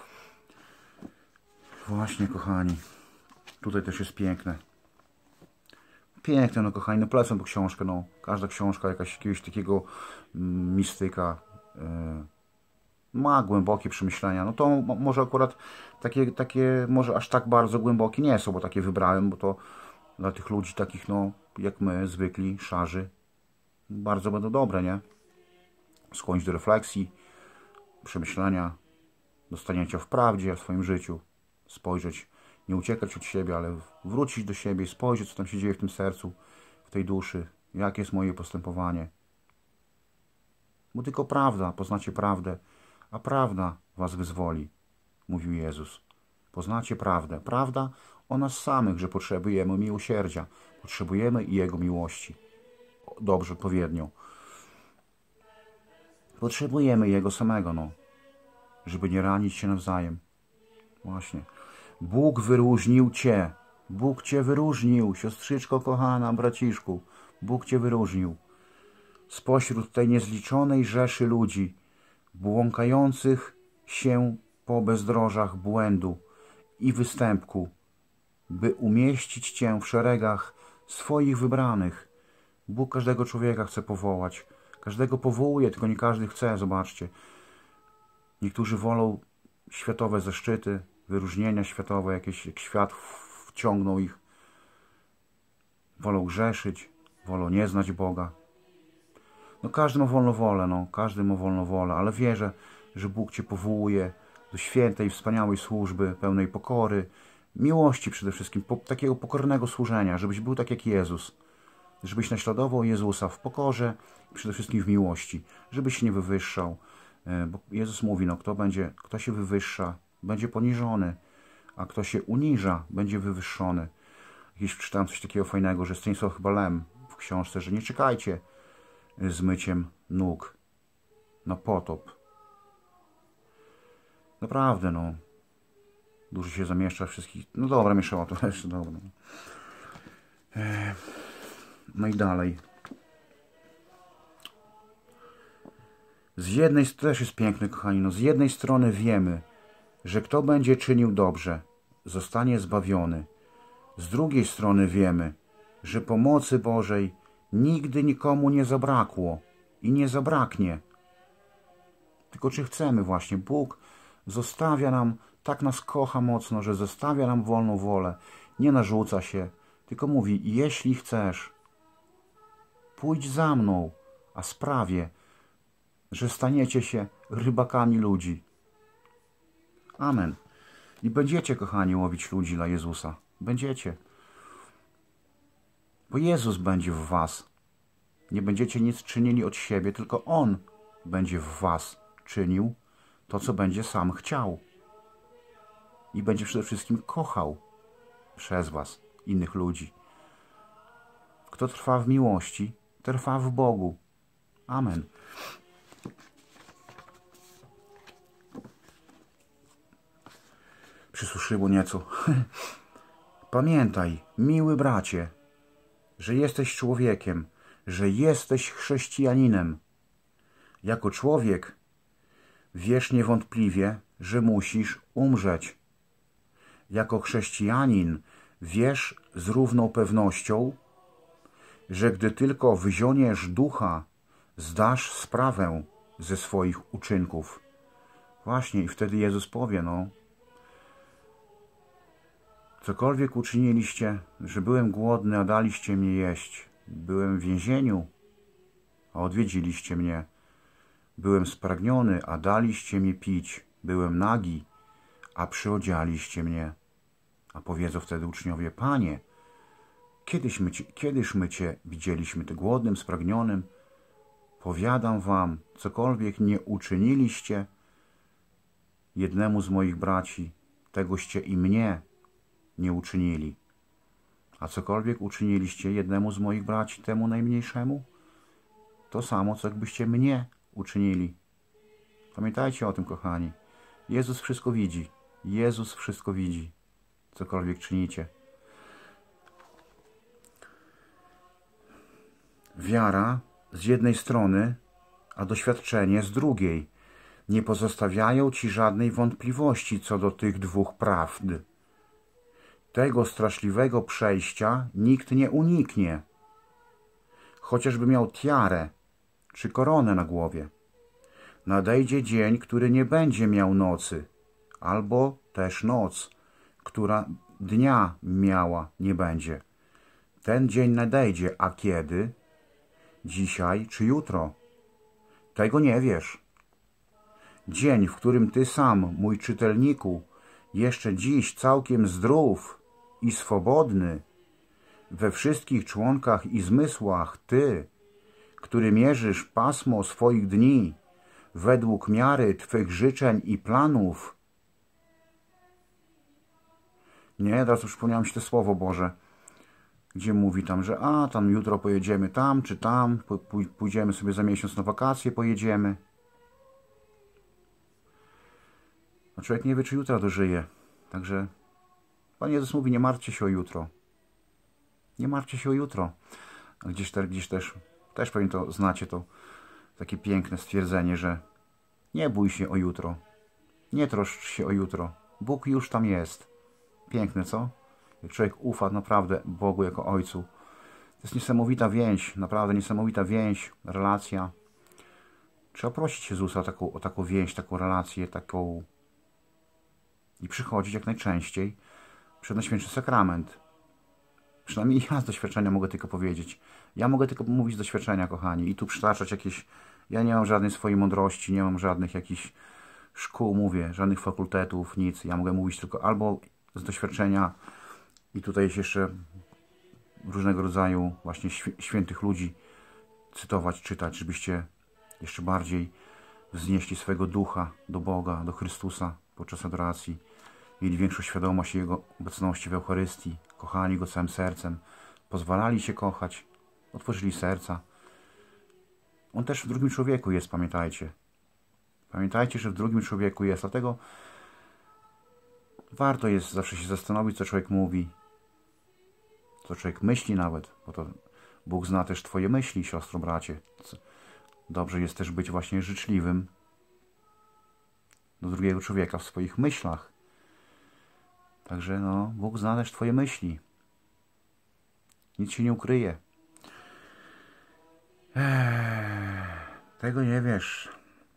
Właśnie, kochani, tutaj też jest piękne. Piękne, no kochani, no polecam tę książkę, no. Każda książka jakiegoś takiego mistyka ma głębokie przemyślenia. No to może akurat takie może aż tak bardzo głębokie nie są, bo takie wybrałem, bo to dla tych ludzi takich, no, jak my, zwykli, szarzy, bardzo będą dobre, nie? Skłonić do refleksji, przemyślenia, do stanięcia w prawdzie w swoim życiu, spojrzeć, nie uciekać od siebie, ale wrócić do siebie i spojrzeć, co tam się dzieje w tym sercu, w tej duszy, jakie jest moje postępowanie. Bo tylko prawda, poznacie prawdę, a prawda was wyzwoli, mówił Jezus. Poznacie prawdę. Prawda o nas samych, że potrzebujemy miłosierdzia, potrzebujemy i Jego miłości. Dobrze, odpowiednio. Potrzebujemy Jego samego, no, żeby nie ranić się nawzajem. Właśnie. Bóg wyróżnił cię. Bóg cię wyróżnił, siostrzyczko kochana, braciszku. Bóg cię wyróżnił. Spośród tej niezliczonej rzeszy ludzi, błąkających się po bezdrożach błędu i występku, by umieścić cię w szeregach swoich wybranych. Bóg każdego człowieka chce powołać. Każdego powołuje, tylko nie każdy chce, zobaczcie. Niektórzy wolą światowe zaszczyty, wyróżnienia światowe, jakieś, jak świat wciągnął ich. Wolą grzeszyć, wolą nie znać Boga. No każdy ma wolną wolę, no, każdy ma wolną wolę, ale wierzę, że Bóg cię powołuje do świętej, wspaniałej służby, pełnej pokory, miłości przede wszystkim, takiego pokornego służenia, żebyś był tak jak Jezus. Żebyś naśladował Jezusa w pokorze i przede wszystkim w miłości, żebyś się nie wywyższał. Bo Jezus mówi, no kto się wywyższa, będzie poniżony, a kto się uniża, będzie wywyższony. Jakieś czytałem coś takiego fajnego, że Stanisław chyba Lem w książce, że nie czekajcie z myciem nóg na potop. Naprawdę, no. Dużo się zamieszcza wszystkich. No dobra, mieszało to jeszcze, dobra. No i dalej. Z jednej strony, też jest piękny, kochani, no z jednej strony wiemy, że kto będzie czynił dobrze, zostanie zbawiony. Z drugiej strony wiemy, że pomocy Bożej nigdy nikomu nie zabrakło, i nie zabraknie. Tylko czy chcemy właśnie? Bóg zostawia nam, tak nas kocha mocno, że zostawia nam wolną wolę. Nie narzuca się, tylko mówi, jeśli chcesz, pójdź za mną, a sprawię, że staniecie się rybakami ludzi. Amen. I będziecie, kochani, łowić ludzi dla Jezusa. Będziecie. Bo Jezus będzie w was. Nie będziecie nic czynili od siebie, tylko On będzie w was czynił to, co będzie sam chciał. I będzie przede wszystkim kochał przez was innych ludzi. Kto trwa w miłości, trwa w Bogu. Amen. Przysuszyło nieco. Pamiętaj, miły bracie, że jesteś człowiekiem, że jesteś chrześcijaninem. Jako człowiek wiesz niewątpliwie, że musisz umrzeć. Jako chrześcijanin wiesz z równą pewnością, że gdy tylko wyzioniesz ducha, zdasz sprawę ze swoich uczynków. Właśnie i wtedy Jezus powie, no, cokolwiek uczyniliście, że byłem głodny, a daliście mi jeść. Byłem w więzieniu, a odwiedziliście mnie. Byłem spragniony, a daliście mi pić. Byłem nagi, a przyodzialiście mnie. A powiedzą wtedy uczniowie, Panie, kiedyż my Cię widzieliśmy, Ty głodnym, spragnionym? Powiadam wam, cokolwiek nie uczyniliście jednemu z moich braci, tegoście i mnie nie uczynili. A cokolwiek uczyniliście jednemu z moich braci, temu najmniejszemu, to samo, co jakbyście mnie uczynili. Pamiętajcie o tym, kochani. Jezus wszystko widzi. Jezus wszystko widzi, cokolwiek czynicie. Wiara z jednej strony, a doświadczenie z drugiej nie pozostawiają ci żadnej wątpliwości co do tych dwóch prawd. Tego straszliwego przejścia nikt nie uniknie, chociażby miał tiarę czy koronę na głowie. Nadejdzie dzień, który nie będzie miał nocy, albo też noc, która dnia miała nie będzie. Ten dzień nadejdzie, a kiedy? Dzisiaj czy jutro? Tego nie wiesz. Dzień, w którym ty sam, mój czytelniku, jeszcze dziś całkiem zdrów i swobodny, we wszystkich członkach i zmysłach, ty, który mierzysz pasmo swoich dni według miary twych życzeń i planów. Nie, teraz przypomniałem się to Słowo Boże, gdzie mówi tam, że tam jutro pojedziemy tam czy tam, pójdziemy sobie za miesiąc na wakacje, pojedziemy. A człowiek nie wie, czy jutra dożyje. Także Pan Jezus mówi, nie martwcie się o jutro. Nie martwcie się o jutro. A gdzieś też pewnie to znacie, to takie piękne stwierdzenie, że nie bój się o jutro. Nie troszcz się o jutro. Bóg już tam jest. Piękne, co? Jak człowiek ufa naprawdę Bogu jako Ojcu. To jest niesamowita więź, naprawdę niesamowita więź, relacja. Trzeba prosić Jezusa o taką więź, taką relację, taką... I przychodzić jak najczęściej przed Najświętszy Sakrament. Przynajmniej ja z doświadczenia mogę tylko powiedzieć. Ja mogę tylko mówić z doświadczenia, kochani. I tu przytaczać jakieś... Ja nie mam żadnej swojej mądrości, nie mam żadnych jakichś szkół, mówię, żadnych fakultetów, nic. Ja mogę mówić tylko albo z doświadczenia i tutaj jest jeszcze różnego rodzaju właśnie świętych ludzi cytować, czytać, żebyście jeszcze bardziej wznieśli swego ducha do Boga, do Chrystusa podczas adoracji. Mieli większą świadomość Jego obecności w Eucharystii, kochali Go całym sercem, pozwalali się kochać, otworzyli serca. On też w drugim człowieku jest, pamiętajcie. Pamiętajcie, że w drugim człowieku jest, dlatego warto jest zawsze się zastanowić, co człowiek mówi, co człowiek myśli nawet, bo to Bóg zna też twoje myśli, siostro, bracie. Dobrze jest też być właśnie życzliwym do drugiego człowieka w swoich myślach. Także no, Bóg zna też twoje myśli. Nic się nie ukryje. Tego nie wiesz.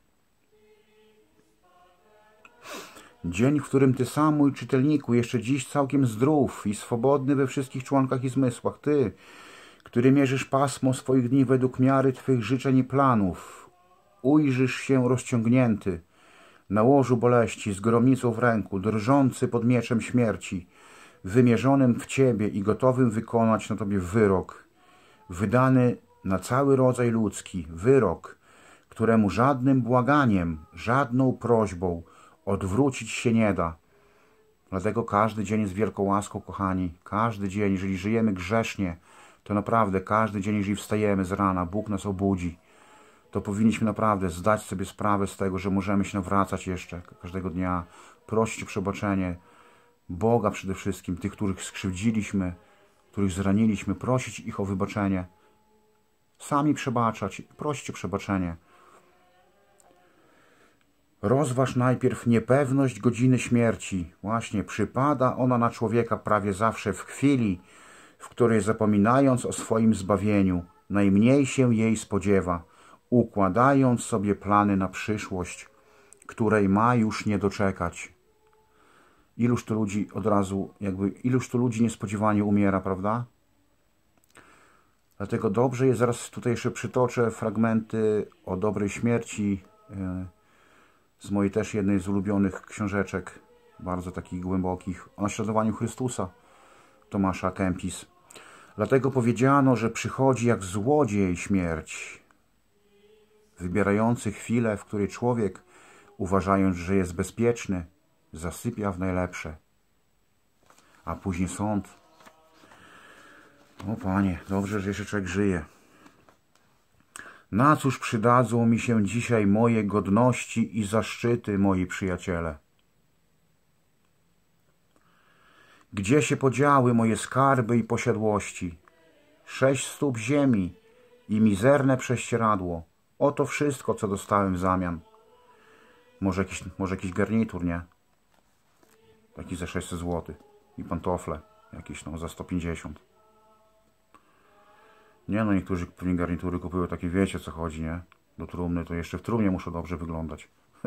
Dzień, w którym Ty sam, mój czytelniku, jeszcze dziś całkiem zdrów i swobodny we wszystkich członkach i zmysłach, Ty, który mierzysz pasmo swoich dni według miary Twych życzeń i planów, ujrzysz się rozciągnięty na łożu boleści z gromnicą w ręku, drżący pod mieczem śmierci, wymierzonym w Ciebie i gotowym wykonać na Tobie wyrok, wydany na cały rodzaj ludzki, wyrok, któremu żadnym błaganiem, żadną prośbą odwrócić się nie da. Dlatego każdy dzień jest wielką łaską, kochani. Każdy dzień, jeżeli żyjemy grzesznie, to naprawdę każdy dzień, jeżeli wstajemy z rana, Bóg nas obudzi, to powinniśmy naprawdę zdać sobie sprawę z tego, że możemy się nawracać jeszcze każdego dnia, prosić o przebaczenie Boga przede wszystkim, tych, których skrzywdziliśmy, których zraniliśmy, prosić ich o wybaczenie. Sami przebaczać, prosić o przebaczenie. Rozważ najpierw niepewność godziny śmierci. Właśnie przypada ona na człowieka prawie zawsze w chwili, w której zapominając o swoim zbawieniu, najmniej się jej spodziewa, układając sobie plany na przyszłość, której ma już nie doczekać. Iluż to ludzi od razu, iluż to ludzi niespodziewanie umiera, prawda? Dlatego dobrze jest, zaraz tutaj jeszcze przytoczę fragmenty o dobrej śmierci z mojej też jednej z ulubionych książeczek, bardzo takich głębokich, o naśladowaniu Chrystusa, Tomasza à Kempis. Dlatego powiedziano, że przychodzi jak złodziej śmierć, wybierający chwilę, w której człowiek, uważając, że jest bezpieczny, zasypia w najlepsze. A później sąd. O Panie, dobrze, że jeszcze człowiek żyje. Na cóż przydadzą mi się dzisiaj moje godności i zaszczyty, moi przyjaciele? Gdzie się podziały moje skarby i posiadłości? 6 stóp ziemi i mizerne prześcieradło. Oto wszystko, co dostałem w zamian. Może jakiś garnitur, nie? Taki za 600 zł. I pantofle jakieś za 150. Nie no, niektórzy pewnie garnitury kupują takie, wiecie co chodzi, nie? Do trumny, to jeszcze w trumnie muszą dobrze wyglądać.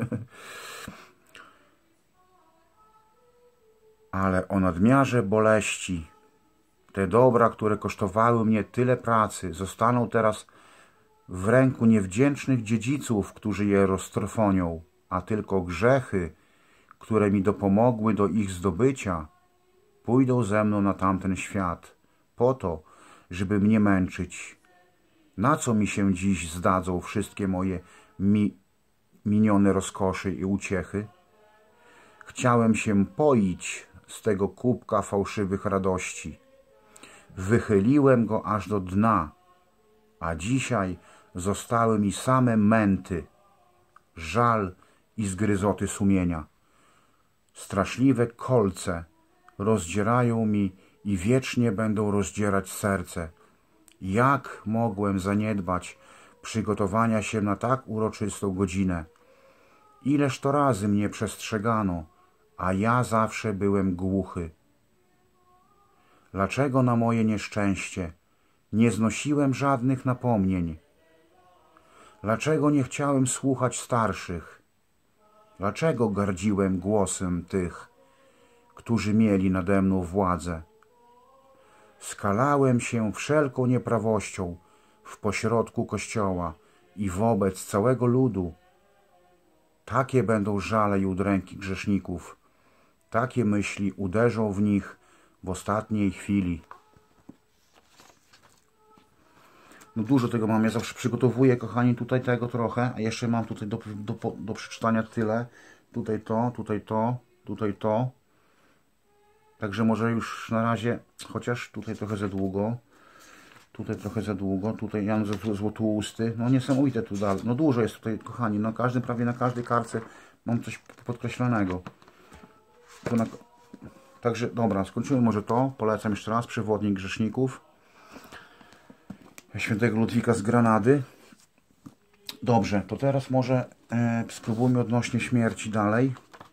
Ale o nadmiarze boleści, te dobra, które kosztowały mnie tyle pracy, zostaną teraz w ręku niewdzięcznych dziedziców, którzy je roztrwonią, a tylko grzechy, które mi dopomogły do ich zdobycia, pójdą ze mną na tamten świat, po to, żeby mnie męczyć. Na co mi się dziś zdadzą wszystkie moje minione rozkoszy i uciechy? Chciałem się poić z tego kubka fałszywych radości. Wychyliłem go aż do dna, a dzisiaj zostały mi same męty, żal i zgryzoty sumienia. Straszliwe kolce rozdzierają mi i wiecznie będą rozdzierać serce. Jak mogłem zaniedbać przygotowania się na tak uroczystą godzinę? Ileż to razy mnie przestrzegano, a ja zawsze byłem głuchy. Dlaczego na moje nieszczęście nie znosiłem żadnych napomnień? Dlaczego nie chciałem słuchać starszych? Dlaczego gardziłem głosem tych, którzy mieli nade mną władzę? Skalałem się wszelką nieprawością w pośrodku Kościoła i wobec całego ludu. Takie będą żale i udręki grzeszników. Takie myśli uderzą w nich w ostatniej chwili. No dużo tego mam, ja zawsze przygotowuję, kochani, tutaj tego trochę, a jeszcze mam tutaj do przeczytania tyle. Tutaj to, tutaj to, tutaj to. Także może już na razie, chociaż tutaj trochę za długo, tutaj trochę za długo, tutaj Jan Złotousty, no niesamowite tu dalej, no dużo jest tutaj, kochani, prawie na każdej kartce mam coś podkreślonego. Także dobra, skończymy może to, polecam jeszcze raz, Przewodnik grzeszników świętego Ludwika z Granady. Dobrze, to teraz może spróbujmy odnośnie śmierci dalej.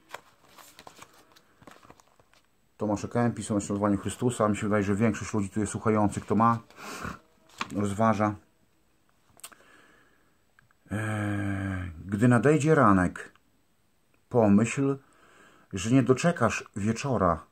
Tomasz à Kempis o naśladowaniu Chrystusa. Mi się wydaje, że większość ludzi tu jest słuchających, to ma, rozważa. Gdy nadejdzie ranek, pomyśl, że nie doczekasz wieczora.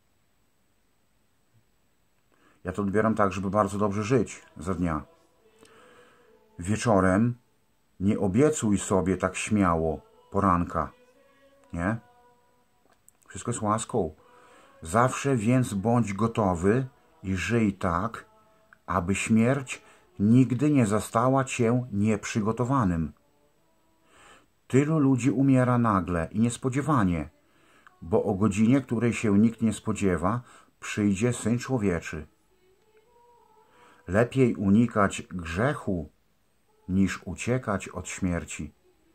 Ja to odbieram tak, żeby bardzo dobrze żyć za dnia. Wieczorem nie obiecuj sobie tak śmiało poranka. Nie? Wszystko jest łaską. Zawsze więc bądź gotowy i żyj tak, aby śmierć nigdy nie zastała cię nieprzygotowanym. Tylu ludzi umiera nagle i niespodziewanie, bo o godzinie, której się nikt nie spodziewa, przyjdzie Syn Człowieczy. Lepiej unikać grzechu, niż uciekać od śmierci.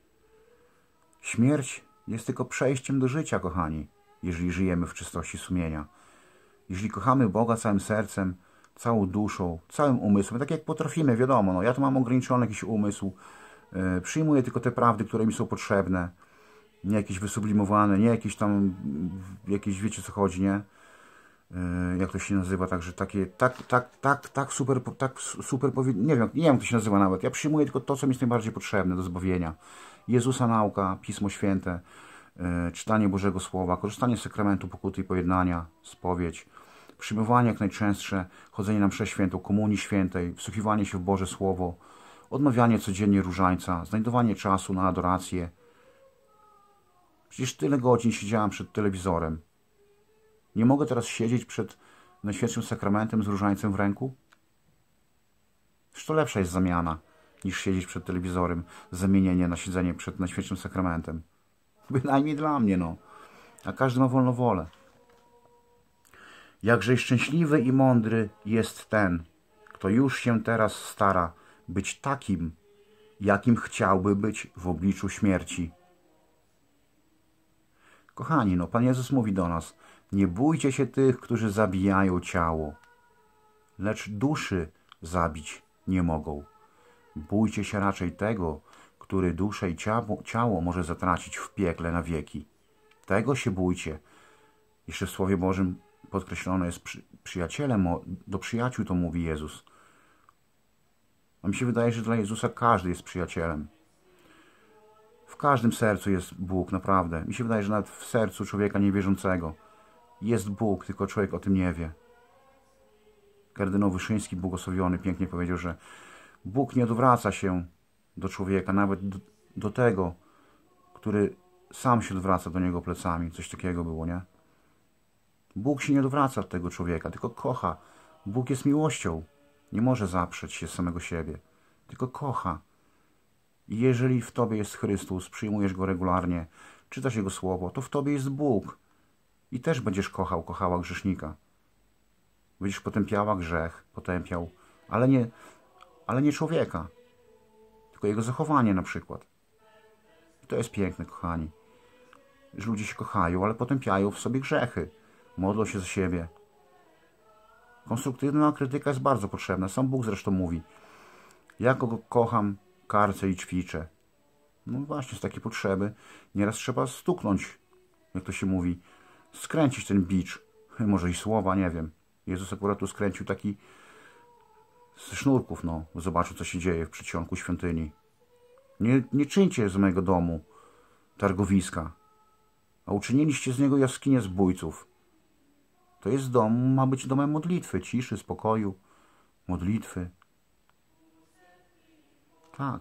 Śmierć jest tylko przejściem do życia, kochani, jeżeli żyjemy w czystości sumienia. Jeżeli kochamy Boga całym sercem, całą duszą, całym umysłem, tak jak potrafimy, wiadomo, no, ja tu mam ograniczony jakiś umysł, przyjmuję tylko te prawdy, które mi są potrzebne, nie jakieś wysublimowane, nie jakieś tam, jakieś, wiecie co chodzi, nie? Jak to się nazywa, także takie, tak super, nie wiem jak to się nazywa nawet, ja przyjmuję tylko to, co mi jest najbardziej potrzebne do zbawienia. Jezusa nauka, Pismo Święte, czytanie Bożego Słowa, korzystanie z sakramentu pokuty i pojednania, spowiedź, przyjmowanie jak najczęstsze, chodzenie na mszę świętą, komunii świętej, wsłuchiwanie się w Boże Słowo, odmawianie codziennie różańca, znajdowanie czasu na adorację. Przecież tyle godzin siedziałem przed telewizorem. Nie mogę teraz siedzieć przed Najświętszym Sakramentem z różańcem w ręku? Przecież to lepsza jest zamiana, niż siedzieć przed telewizorem, zamienienie na siedzenie przed Najświętszym Sakramentem. Bynajmniej dla mnie, no. A każdy ma wolną wolę. Jakże szczęśliwy i mądry jest ten, kto już się teraz stara być takim, jakim chciałby być w obliczu śmierci. Kochani, no Pan Jezus mówi do nas, nie bójcie się tych, którzy zabijają ciało, lecz duszy zabić nie mogą. Bójcie się raczej tego, który duszę i ciało może zatracić w piekle na wieki. Tego się bójcie. Jeszcze w Słowie Bożym podkreślone jest przyjacielem, do przyjaciół to mówi Jezus. A mi się wydaje, że dla Jezusa każdy jest przyjacielem. W każdym sercu jest Bóg, naprawdę. Mi się wydaje, że nawet w sercu człowieka niewierzącego jest Bóg, tylko człowiek o tym nie wie. Kardynał Wyszyński, błogosławiony, pięknie powiedział, że Bóg nie odwraca się do człowieka, nawet do tego, który sam się odwraca do niego plecami. Coś takiego było, nie? Bóg się nie odwraca od tego człowieka, tylko kocha. Bóg jest miłością. Nie może zaprzeć się samego siebie, tylko kocha. I jeżeli w Tobie jest Chrystus, przyjmujesz Go regularnie, czytasz Jego Słowo, to w Tobie jest Bóg. I też będziesz kochała grzesznika. Będziesz potępiała grzech, ale nie człowieka, tylko jego zachowanie na przykład. I to jest piękne, kochani, że ludzie się kochają, ale potępiają w sobie grzechy. Modlą się za siebie. Konstruktywna krytyka jest bardzo potrzebna. Sam Bóg zresztą mówi, ja kogo kocham, karcę i ćwiczę. No właśnie, z takiej potrzeby nieraz trzeba stuknąć, jak to się mówi, skręcić ten bicz. Może i słowa, nie wiem. Jezus akurat tu skręcił taki ze sznurków, no. Zobaczył, co się dzieje w przedsionku świątyni. Nie czyńcie z mojego domu targowiska, a uczyniliście z niego jaskinię zbójców. To jest dom, ma być domem modlitwy, ciszy, spokoju, modlitwy. Tak.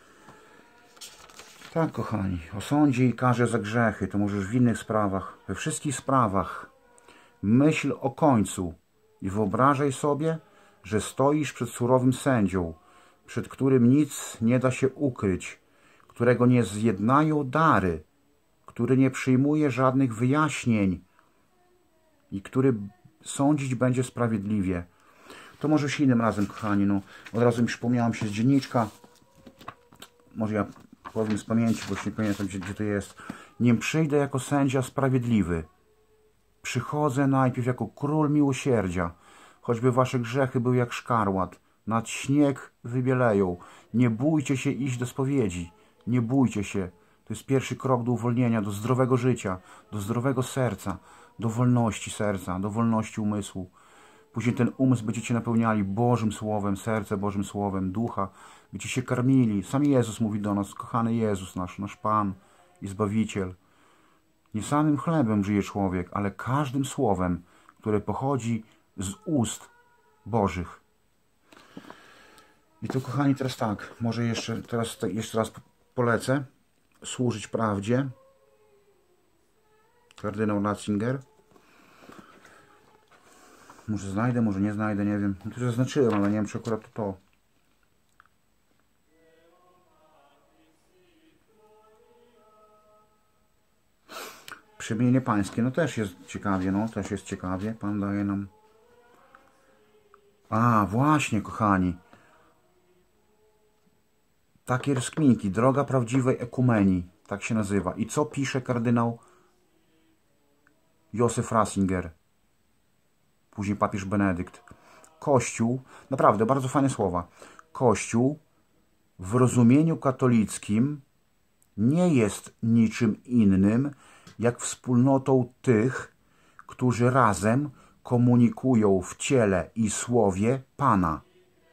Tak, kochani. Osądzi i karze za grzechy. To możesz w innych sprawach, we wszystkich sprawach. Myśl o końcu i wyobrażaj sobie, że stoisz przed surowym sędzią, przed którym nic nie da się ukryć, którego nie zjednają dary, który nie przyjmuje żadnych wyjaśnień i który sądzić będzie sprawiedliwie. To może się innym razem, kochani. No, od razu mi przypomniałam się z dzienniczka. Może ja powiem z pamięci, bo już nie pamiętam, gdzie to jest. Nim przyjdę jako sędzia sprawiedliwy, przychodzę najpierw jako król miłosierdzia, choćby wasze grzechy były jak szkarłat, nad śnieg wybieleją. Nie bójcie się iść do spowiedzi. Nie bójcie się. To jest pierwszy krok do uwolnienia, do zdrowego życia, do zdrowego serca, do wolności serca, do wolności umysłu. Później ten umysł będziecie napełniali Bożym Słowem, serce Bożym Słowem, ducha bycie się karmili. Sam Jezus mówi do nas, kochany Jezus, nasz Pan i Zbawiciel. Nie samym chlebem żyje człowiek, ale każdym słowem, które pochodzi z ust Bożych. I to, kochani, teraz tak, może jeszcze raz polecę. Służyć prawdzie. Kardynał Ratzinger. Może znajdę, może nie znajdę, nie wiem. No to zaznaczyłem, ale nie wiem, czy akurat to. Przemienienie pańskie, no też jest ciekawie, też jest ciekawie. Pan daje nam... A, właśnie, kochani. Takie rozkminki. Droga prawdziwej ekumenii. Tak się nazywa. I co pisze kardynał Józef Ratzinger? Później papież Benedykt. Kościół, naprawdę bardzo fajne słowa. Kościół w rozumieniu katolickim nie jest niczym innym, jak wspólnotą tych, którzy razem komunikują w ciele i słowie Pana.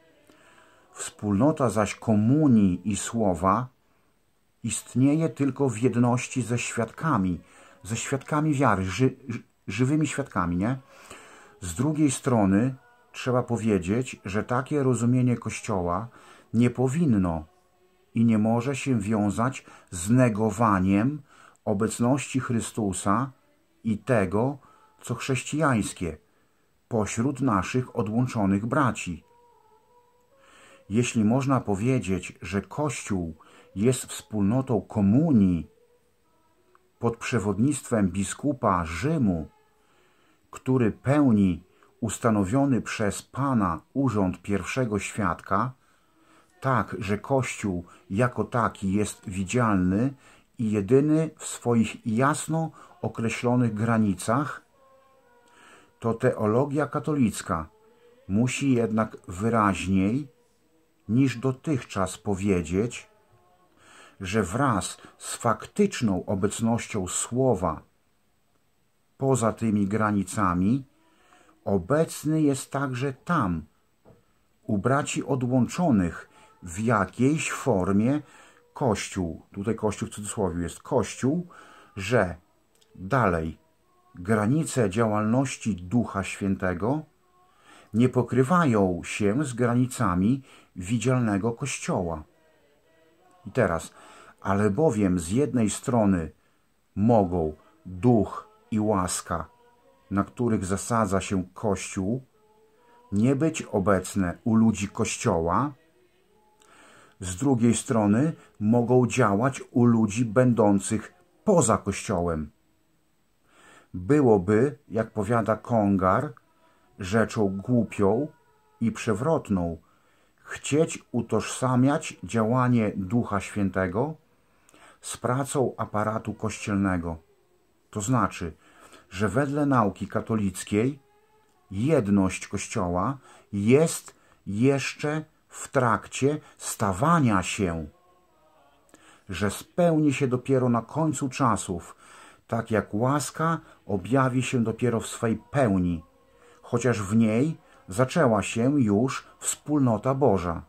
Wspólnota zaś komunii i słowa istnieje tylko w jedności ze świadkami wiary, żywymi świadkami, nie? Z drugiej strony trzeba powiedzieć, że takie rozumienie Kościoła nie powinno i nie może się wiązać z negowaniem obecności Chrystusa i tego, co chrześcijańskie, pośród naszych odłączonych braci. Jeśli można powiedzieć, że Kościół jest wspólnotą komunii pod przewodnictwem biskupa Rzymu, który pełni ustanowiony przez Pana urząd pierwszego świadka, tak, że Kościół jako taki jest widzialny i jedyny w swoich jasno określonych granicach, to teologia katolicka musi jednak wyraźniej niż dotychczas powiedzieć, że wraz z faktyczną obecnością Słowa poza tymi granicami obecny jest także tam, u braci odłączonych w jakiejś formie Kościół, tutaj Kościół w cudzysłowie jest Kościół, że dalej granice działalności Ducha Świętego nie pokrywają się z granicami widzialnego Kościoła. I teraz, ale bowiem z jednej strony mogą Duch i łaska, na których zasadza się Kościół, nie być obecne u ludzi Kościoła, z drugiej strony mogą działać u ludzi będących poza Kościołem. Byłoby, jak powiada Congar, rzeczą głupią i przewrotną chcieć utożsamiać działanie Ducha Świętego z pracą aparatu kościelnego. To znaczy, że wedle nauki katolickiej jedność Kościoła jest jeszcze w trakcie stawania się, że spełni się dopiero na końcu czasów, tak jak łaska objawi się dopiero w swej pełni, chociaż w niej zaczęła się już wspólnota Boża.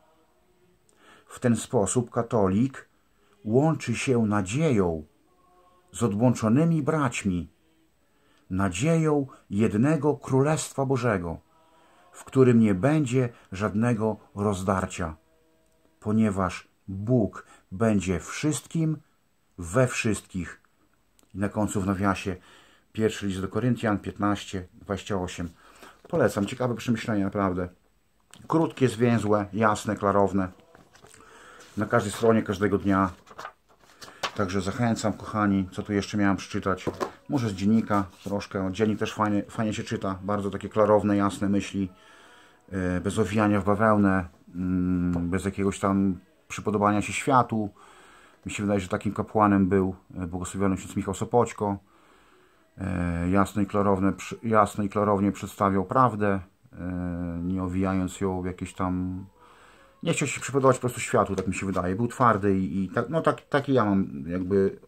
W ten sposób katolik łączy się nadzieją z odłączonymi braćmi, nadzieją jednego Królestwa Bożego, w którym nie będzie żadnego rozdarcia, ponieważ Bóg będzie wszystkim we wszystkich. I na końcu w nawiasie pierwszy list do Koryntian 15:28. Polecam, ciekawe przemyślenie, naprawdę. Krótkie, zwięzłe, jasne, klarowne. Na każdej stronie, każdego dnia. Także zachęcam, kochani, co tu jeszcze miałem przeczytać. Może z dziennika troszkę. Dziennik też fajnie się czyta. Bardzo takie klarowne, jasne myśli. Bez owijania w bawełnę. Bez jakiegoś tam przypodobania się światu. Mi się wydaje, że takim kapłanem był błogosławiony ksiądz Michał Sopoćko. Jasno i klarownie przedstawiał prawdę, nie owijając ją w jakieś tam... Nie chciał się przypodobać po prostu światu, tak mi się wydaje. Był twardy i tak, no taki ja mam jakby...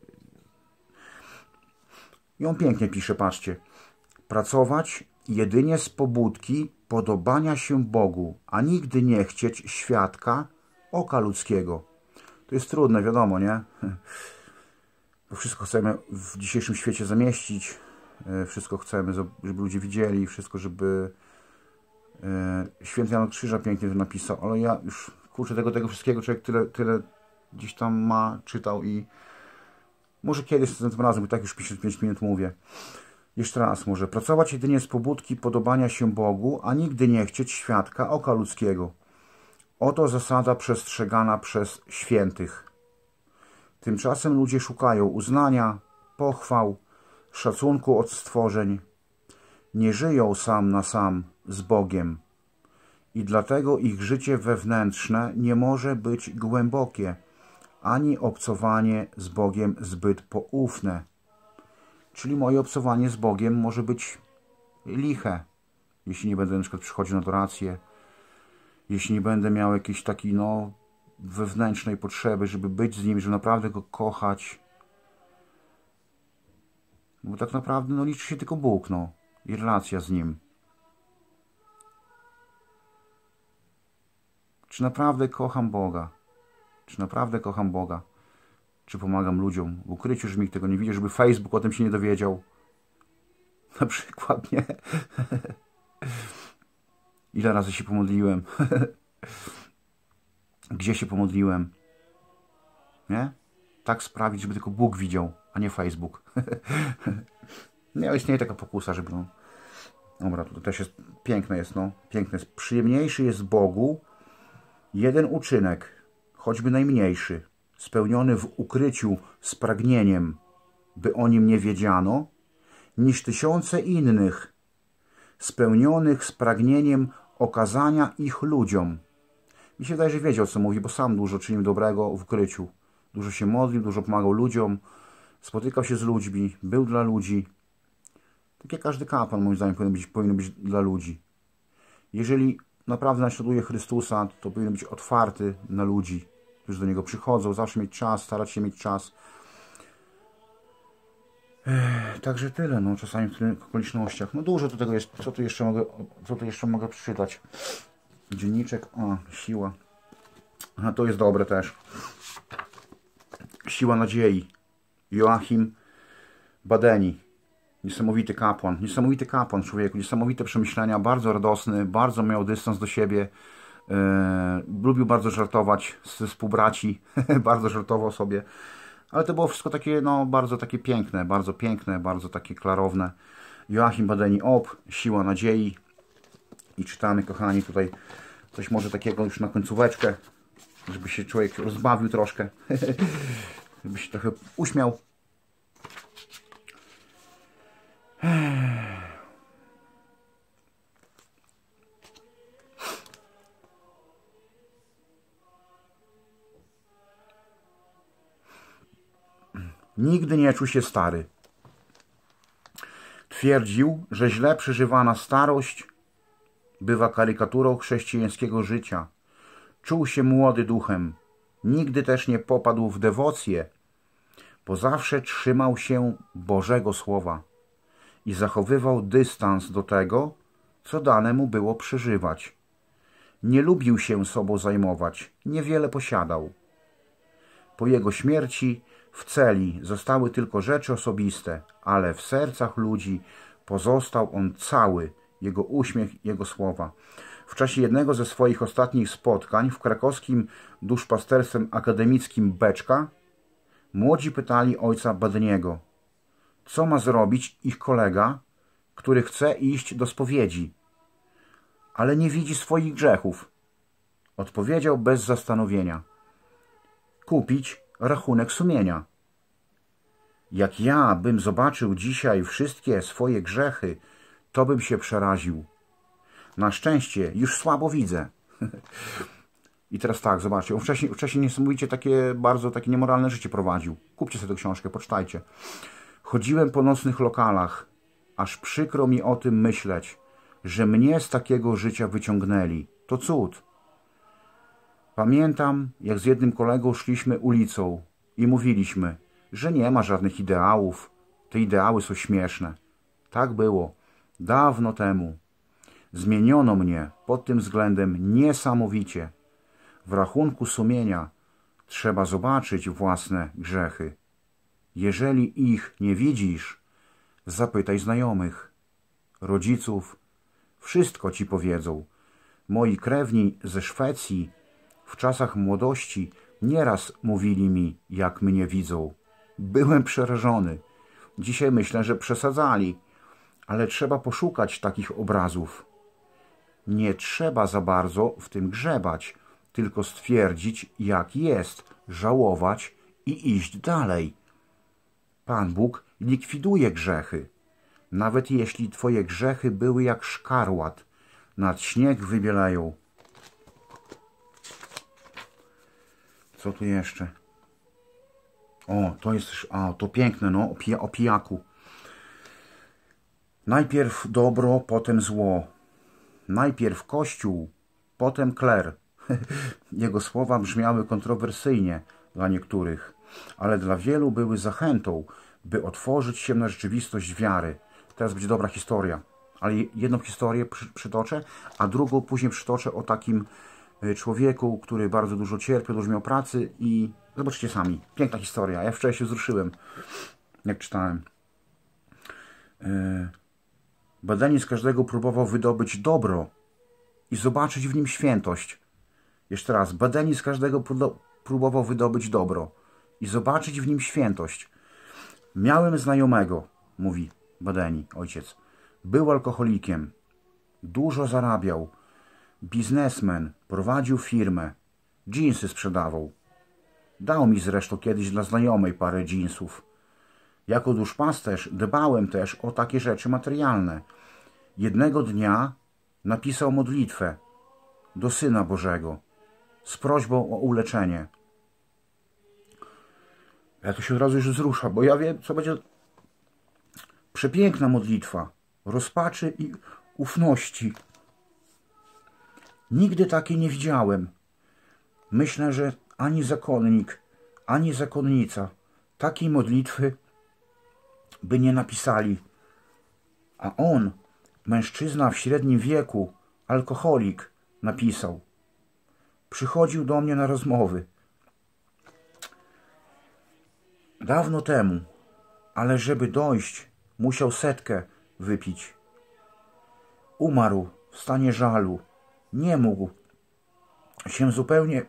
I on pięknie pisze, patrzcie. Pracować jedynie z pobudki podobania się Bogu, a nigdy nie chcieć świadka oka ludzkiego. To jest trudne, wiadomo, nie? Bo wszystko chcemy w dzisiejszym świecie zamieścić. Wszystko chcemy, żeby ludzie widzieli. Wszystko, żeby... Święty Jan od Krzyża pięknie to napisał. Ale ja już, kurczę, tego wszystkiego człowiek tyle gdzieś tam ma, czytał i... Może kiedyś tym razem, bo tak już 55 minut mówię. Jeszcze raz może. Pracować jedynie z pobudki podobania się Bogu, a nigdy nie chcieć świadka oka ludzkiego. Oto zasada przestrzegana przez świętych. Tymczasem ludzie szukają uznania, pochwał, szacunku od stworzeń. Nie żyją sam na sam z Bogiem. I dlatego ich życie wewnętrzne nie może być głębokie, ani obcowanie z Bogiem zbyt poufne. Czyli moje obcowanie z Bogiem może być liche, jeśli nie będę na przykład przychodził na adorację, jeśli nie będę miał jakiejś takiej wewnętrznej potrzeby, żeby być z Nim, żeby naprawdę Go kochać. Bo tak naprawdę liczy się tylko Bóg, i relacja z Nim. Czy naprawdę kocham Boga? Czy naprawdę kocham Boga? Czy pomagam ludziom w ukryciu, żeby nikt tego nie widział, żeby Facebook o tym się nie dowiedział? Na przykład, nie? Ile razy się pomodliłem? Gdzie się pomodliłem? Nie? Tak sprawić, żeby tylko Bóg widział, a nie Facebook. Nie, istnieje taka pokusa, żeby Dobra, to też jest piękne piękne jest. Przyjemniejszy jest Bogu jeden uczynek, choćby najmniejszy, spełniony w ukryciu z pragnieniem, by o nim nie wiedziano, niż tysiące innych, spełnionych z pragnieniem okazania ich ludziom. Mi się wydaje, że wiedział, co mówi, bo sam dużo czynił dobrego w ukryciu. Dużo się modlił, dużo pomagał ludziom, spotykał się z ludźmi, był dla ludzi. Tak jak każdy kapłan, moim zdaniem, powinien być dla ludzi. Jeżeli naprawdę naśladuje Chrystusa, to powinien być otwarty na ludzi, którzy do Niego przychodzą, zawsze mieć czas, starać się mieć czas. Także tyle, czasami w tych okolicznościach. Dużo do tego jest. Co tu jeszcze mogę przeczytać? Dzienniczek, siła. To jest dobre też. Siła nadziei. Joachim Badeni. Niesamowity kapłan człowieku, niesamowite przemyślenia, bardzo radosny, bardzo miał dystans do siebie, lubił bardzo żartować ze współbraci, bardzo żartował sobie, ale to było wszystko takie, bardzo takie piękne, bardzo takie klarowne. Joachim Badeni, Siła nadziei i czytamy, kochani, tutaj coś może takiego już na końcóweczkę, żeby się człowiek rozbawił troszkę, żeby się trochę uśmiał. Nigdy nie czuł się stary. Twierdził, że źle przeżywana starość bywa karykaturą chrześcijańskiego życia. Czuł się młody duchem. Nigdy też nie popadł w dewocję, bo zawsze trzymał się Bożego Słowa i zachowywał dystans do tego, co dane mu było przeżywać. Nie lubił się sobą zajmować, niewiele posiadał. Po jego śmierci w celi zostały tylko rzeczy osobiste, ale w sercach ludzi pozostał on cały, jego uśmiech, jego słowa. W czasie jednego ze swoich ostatnich spotkań w krakowskim duszpasterstwem akademickim Beczka młodzi pytali ojca Badeniego, co ma zrobić ich kolega, który chce iść do spowiedzi, ale nie widzi swoich grzechów. Odpowiedział bez zastanowienia. Kupić rachunek sumienia. Jak ja bym zobaczył dzisiaj wszystkie swoje grzechy, to bym się przeraził. Na szczęście już słabo widzę. I teraz tak, zobaczcie, on wcześniej niesamowicie bardzo takie niemoralne życie prowadził. Kupcie sobie tę książkę, poczytajcie. Chodziłem po nocnych lokalach, aż przykro mi o tym myśleć, że mnie z takiego życia wyciągnęli. To cud. Pamiętam, jak z jednym kolegą szliśmy ulicą i mówiliśmy, że nie ma żadnych ideałów. Te ideały są śmieszne. Tak było. Dawno temu. Zmieniono mnie pod tym względem niesamowicie. W rachunku sumienia trzeba zobaczyć własne grzechy. Jeżeli ich nie widzisz, zapytaj znajomych, rodziców, wszystko ci powiedzą. Moi krewni ze Szwecji w czasach młodości nieraz mówili mi, jak mnie widzą. Byłem przerażony. Dzisiaj myślę, że przesadzali, ale trzeba poszukać takich obrazów. Nie trzeba za bardzo w tym grzebać, tylko stwierdzić, jak jest, żałować i iść dalej. Pan Bóg likwiduje grzechy. Nawet jeśli twoje grzechy były jak szkarłat, nad śnieg wybielają. Co tu jeszcze? O, to jest też, to piękne, no, o pijaku. Najpierw dobro, potem zło. Najpierw Kościół, potem kler. Jego słowa brzmiały kontrowersyjnie dla niektórych, ale dla wielu były zachętą, by otworzyć się na rzeczywistość wiary. Teraz będzie dobra historia, ale jedną historię przytoczę, a drugą później przytoczę o takim człowieku, który bardzo dużo cierpiał, dużo miał pracy i zobaczcie sami. Piękna historia. Ja wczoraj się wzruszyłem, jak czytałem. Badanie z każdego próbował wydobyć dobro i zobaczyć w nim świętość. Jeszcze raz. Badanie z każdego próbował wydobyć dobro i zobaczyć w nim świętość. Miałem znajomego, mówi Badeni, ojciec. Był alkoholikiem. Dużo zarabiał. Biznesmen. Prowadził firmę. Dżinsy sprzedawał. Dał mi zresztą kiedyś dla znajomej parę dżinsów. Jako duszpasterz dbałem też o takie rzeczy materialne. Jednego dnia napisał modlitwę do Syna Bożego z prośbą o uleczenie. Ja to się od razu już wzrusza, bo ja wiem, co będzie. Przepiękna modlitwa rozpaczy i ufności. Nigdy takiej nie widziałem. Myślę, że ani zakonnik, ani zakonnica takiej modlitwy by nie napisali. A on, mężczyzna w średnim wieku, alkoholik, napisał. Przychodził do mnie na rozmowy. Dawno temu, ale żeby dojść, musiał 100 wypić. Umarł w stanie żalu. Nie mógł się zupełnie...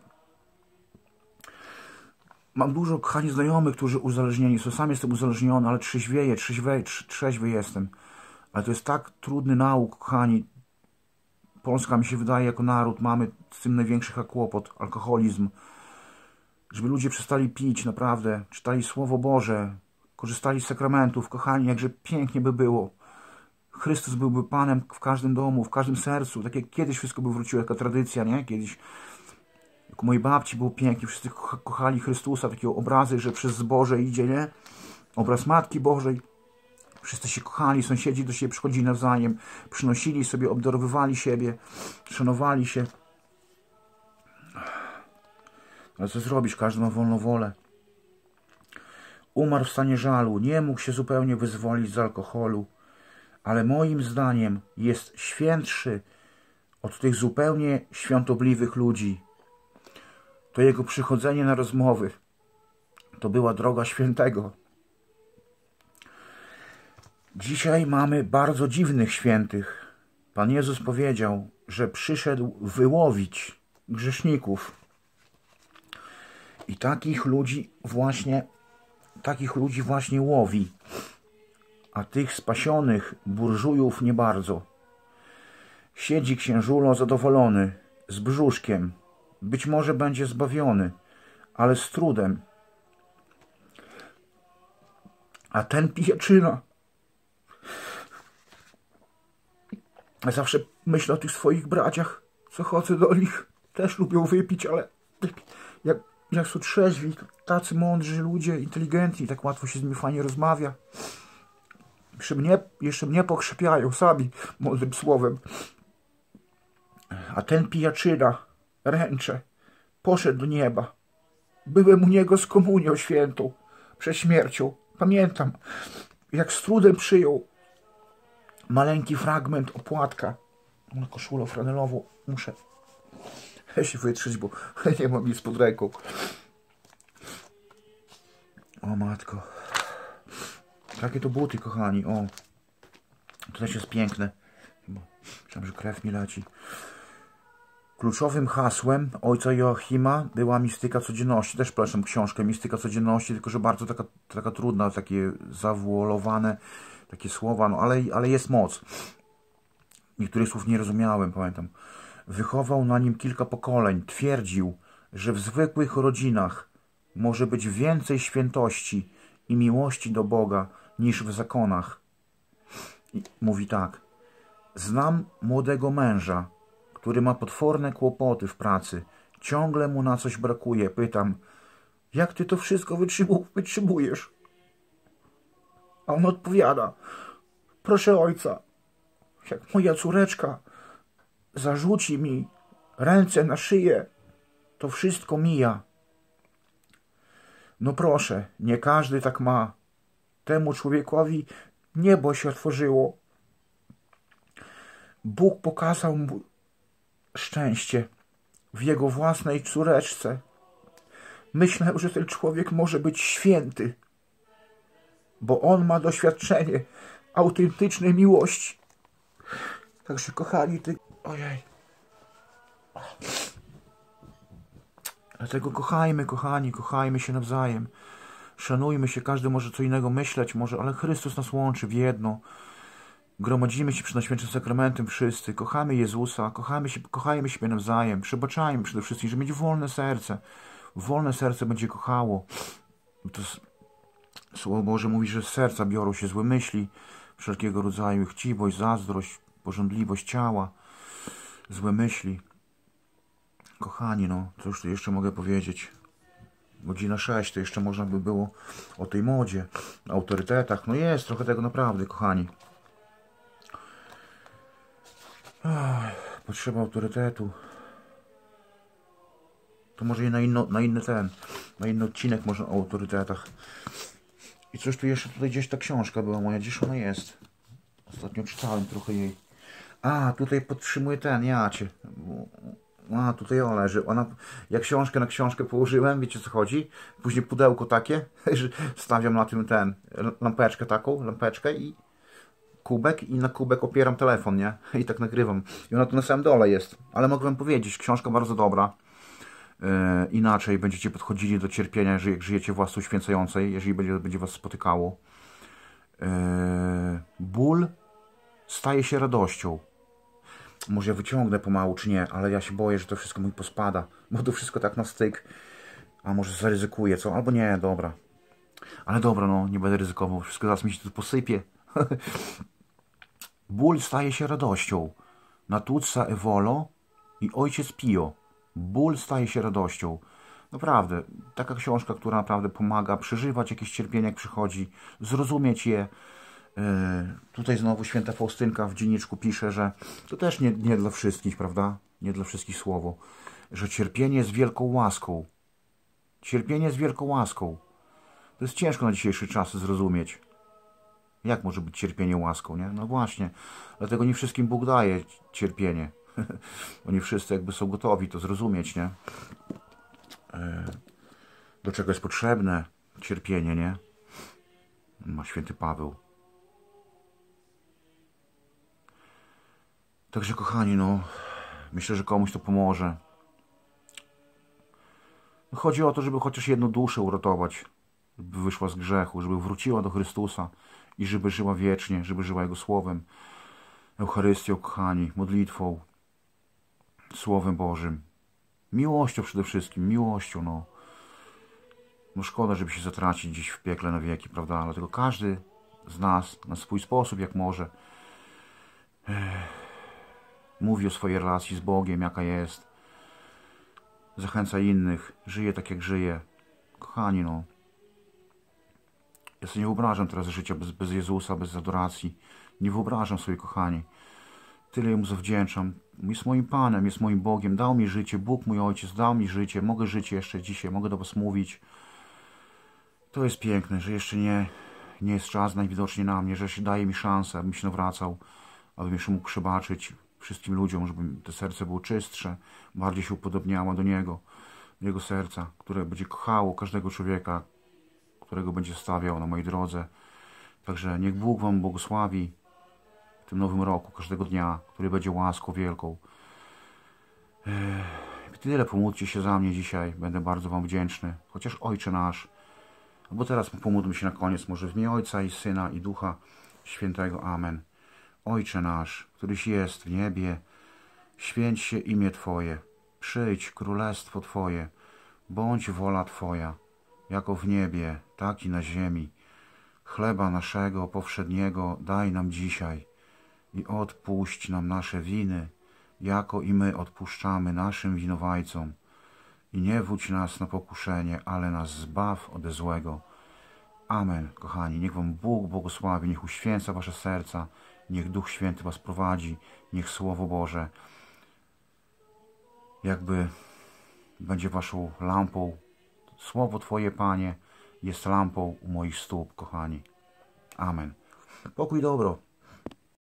Mam dużo, kochani, znajomych, którzy uzależnieni są. Sam jestem uzależniony, ale trzeźwy jestem. Ale to jest tak trudny nauk, kochani. Polska, mi się wydaje, jako naród mamy z tym największy kłopot, alkoholizm. Żeby ludzie przestali pić, naprawdę, czytali Słowo Boże, korzystali z sakramentów, kochani, jakże pięknie by było. Chrystus byłby Panem w każdym domu, w każdym sercu. Tak jak kiedyś wszystko by wróciło, jaka tradycja, nie? Kiedyś, jak u mojej babci było pięknie, wszyscy kochali Chrystusa, takie obrazy, że przez zboże idzie, nie? Obraz Matki Bożej. Wszyscy się kochali, sąsiedzi do siebie przychodzili nawzajem, przynosili sobie, obdarowywali siebie, szanowali się. Ale co zrobisz? Każdy ma wolną wolę. Umarł w stanie żalu, nie mógł się zupełnie wyzwolić z alkoholu, ale moim zdaniem jest świętszy od tych zupełnie świątobliwych ludzi. To jego przychodzenie na rozmowy to była droga świętego. Dzisiaj mamy bardzo dziwnych świętych. Pan Jezus powiedział, że przyszedł wyłowić grzeszników. I takich ludzi właśnie łowi. A tych spasionych burżujów nie bardzo. Siedzi księżulo zadowolony, z brzuszkiem. Być może będzie zbawiony, ale z trudem. A ten pijaczyna. Ja zawsze myślę o tych swoich braciach, co chodzę do nich. Też lubią wypić, ale jak są trzeźwi, tacy mądrzy ludzie, inteligentni, tak łatwo się z nimi fajnie rozmawia. Jeszcze mnie pokrzepiają sami mądrym słowem. A ten pijaczyna, ręcze, poszedł do nieba. Byłem u niego z komunią świętą, przed śmiercią. Pamiętam, jak z trudem przyjął maleńki fragment opłatka. Mam koszulę flanelową, muszę się wytrzeć, bo nie mam nic pod ręką. O matko. Jakie to buty, kochani. O. To też jest piękne. Myślałem, że krew mi leci. Kluczowym hasłem ojca Joachima była mistyka codzienności. Też polecam książkę Mistyka codzienności, tylko że bardzo taka trudna, takie zawualowane, takie słowa, no ale jest moc. Niektórych słów nie rozumiałem, pamiętam. Wychował na nim kilka pokoleń. Twierdził, że w zwykłych rodzinach może być więcej świętości i miłości do Boga niż w zakonach. I mówi tak. Znam młodego męża, który ma potworne kłopoty w pracy. Ciągle mu na coś brakuje. Pytam, jak ty to wszystko wytrzymujesz? A on odpowiada, proszę ojca, jak moja córeczka zarzuci mi ręce na szyję, to wszystko mija. No proszę, nie każdy tak ma. Temu człowiekowi niebo się otworzyło. Bóg pokazał mu szczęście w jego własnej córeczce. Myślę, że ten człowiek może być święty, bo on ma doświadczenie autentycznej miłości. Także kochani, ojej. Dlatego kochajmy, kochani, kochajmy się nawzajem. Szanujmy się, każdy może co innego myśleć, może, ale Chrystus nas łączy w jedno. Gromadzimy się przed Najświętszym Sakramentem wszyscy, kochamy Jezusa, kochajmy siebie nawzajem, przebaczajmy przede wszystkim, żeby mieć wolne serce. Wolne serce będzie kochało. To Słowo Boże mówi, że z serca biorą się złe myśli, wszelkiego rodzaju chciwość, zazdrość, pożądliwość ciała, złe myśli. Kochani, no, co już tu jeszcze mogę powiedzieć? Godzina 6, to jeszcze można by było o tej modzie, autorytetach. No jest trochę tego naprawdę, kochani. Potrzeba autorytetu. To może i na inny odcinek może o autorytetach. I coś tu jeszcze, tutaj gdzieś ta książka była moja, gdzieś ona jest. Ostatnio czytałem trochę jej. A, tutaj podtrzymuję jacie. A, tutaj ona leży. Ona, jak książkę na książkę położyłem, wiecie co chodzi? Później pudełko takie, że stawiam na tym lampeczkę taką, i kubek i na kubek opieram telefon, nie? I tak nagrywam. I ona tu na samym dole jest. Ale mogę wam powiedzieć, książka bardzo dobra. Inaczej będziecie podchodzili do cierpienia, jak żyjecie w łasce uświęcającej, jeżeli będzie was spotykało. Ból staje się radością. Może ja wyciągnę pomału, czy nie, ale ja się boję, że to wszystko mi pospada, bo to wszystko tak na styk. A może zaryzykuję, co? Albo nie, dobra. Ale dobra, no, nie będę ryzykował, wszystko zaraz mi się tu posypie. Ból staje się radością. Natuzza e volo i Ojciec Pio. Ból staje się radością. Naprawdę, taka książka, która naprawdę pomaga przeżywać jakieś cierpienie, jak przychodzi, zrozumieć je. Tutaj znowu święta Faustynka w dzienniczku pisze, że to też nie dla wszystkich, prawda? Nie dla wszystkich słowo. Że cierpienie jest wielką łaską. Cierpienie jest wielką łaską. To jest ciężko na dzisiejszy czas zrozumieć. Jak może być cierpienie łaską, nie? No właśnie. Dlatego nie wszystkim Bóg daje cierpienie. Bo nie wszyscy jakby są gotowi to zrozumieć, nie? Do czego jest potrzebne cierpienie, nie? Ma święty Paweł. Także kochani, no, myślę, że komuś to pomoże. Chodzi o to, żeby chociaż jedną duszę uratować, żeby wyszła z grzechu, żeby wróciła do Chrystusa i żeby żyła wiecznie, żeby żyła Jego Słowem, Eucharystią, kochani, modlitwą, Słowem Bożym. Miłością przede wszystkim, miłością, no. No szkoda, żeby się zatracić gdzieś w piekle na wieki, prawda? Dlatego każdy z nas, na swój sposób, jak może, mówi o swojej relacji z Bogiem, jaka jest. Zachęca innych, żyje tak, jak żyje. Kochani, no. Ja sobie nie wyobrażam teraz życia bez Jezusa, bez adoracji. Nie wyobrażam sobie, kochani. Tyle Jemu zawdzięczam. Jest moim Panem, jest moim Bogiem. Dał mi życie. Bóg, mój Ojciec, dał mi życie. Mogę żyć jeszcze dzisiaj. Mogę do was mówić. To jest piękne, że jeszcze nie jest czas najwidoczniej na mnie, że się daje mi szansę, abym się nawracał, abym jeszcze mógł przebaczyć wszystkim ludziom, żeby to serce było czystsze, bardziej się upodobniało do Niego, do Jego serca, które będzie kochało każdego człowieka, którego będzie stawiał na mojej drodze. Także niech Bóg Wam błogosławi w tym nowym roku, każdego dnia, który będzie łaską wielką. Tyle, pomódlcie się za mnie dzisiaj, będę bardzo Wam wdzięczny. Chociaż Ojcze nasz, bo teraz pomódlmy się na koniec, może w imię Ojca i Syna i Ducha Świętego. Amen. Ojcze nasz, któryś jest w niebie, święć się imię Twoje, przyjdź królestwo Twoje, bądź wola Twoja, jako w niebie, tak i na ziemi. Chleba naszego powszedniego daj nam dzisiaj i odpuść nam nasze winy, jako i my odpuszczamy naszym winowajcom. I nie wódź nas na pokuszenie, ale nas zbaw ode złego. Amen, kochani. Niech Wam Bóg błogosławi, niech uświęca Wasze serca, niech Duch Święty Was prowadzi, niech Słowo Boże jakby będzie Waszą lampą. Słowo Twoje, Panie, jest lampą u moich stóp, kochani. Amen. Pokój, dobro.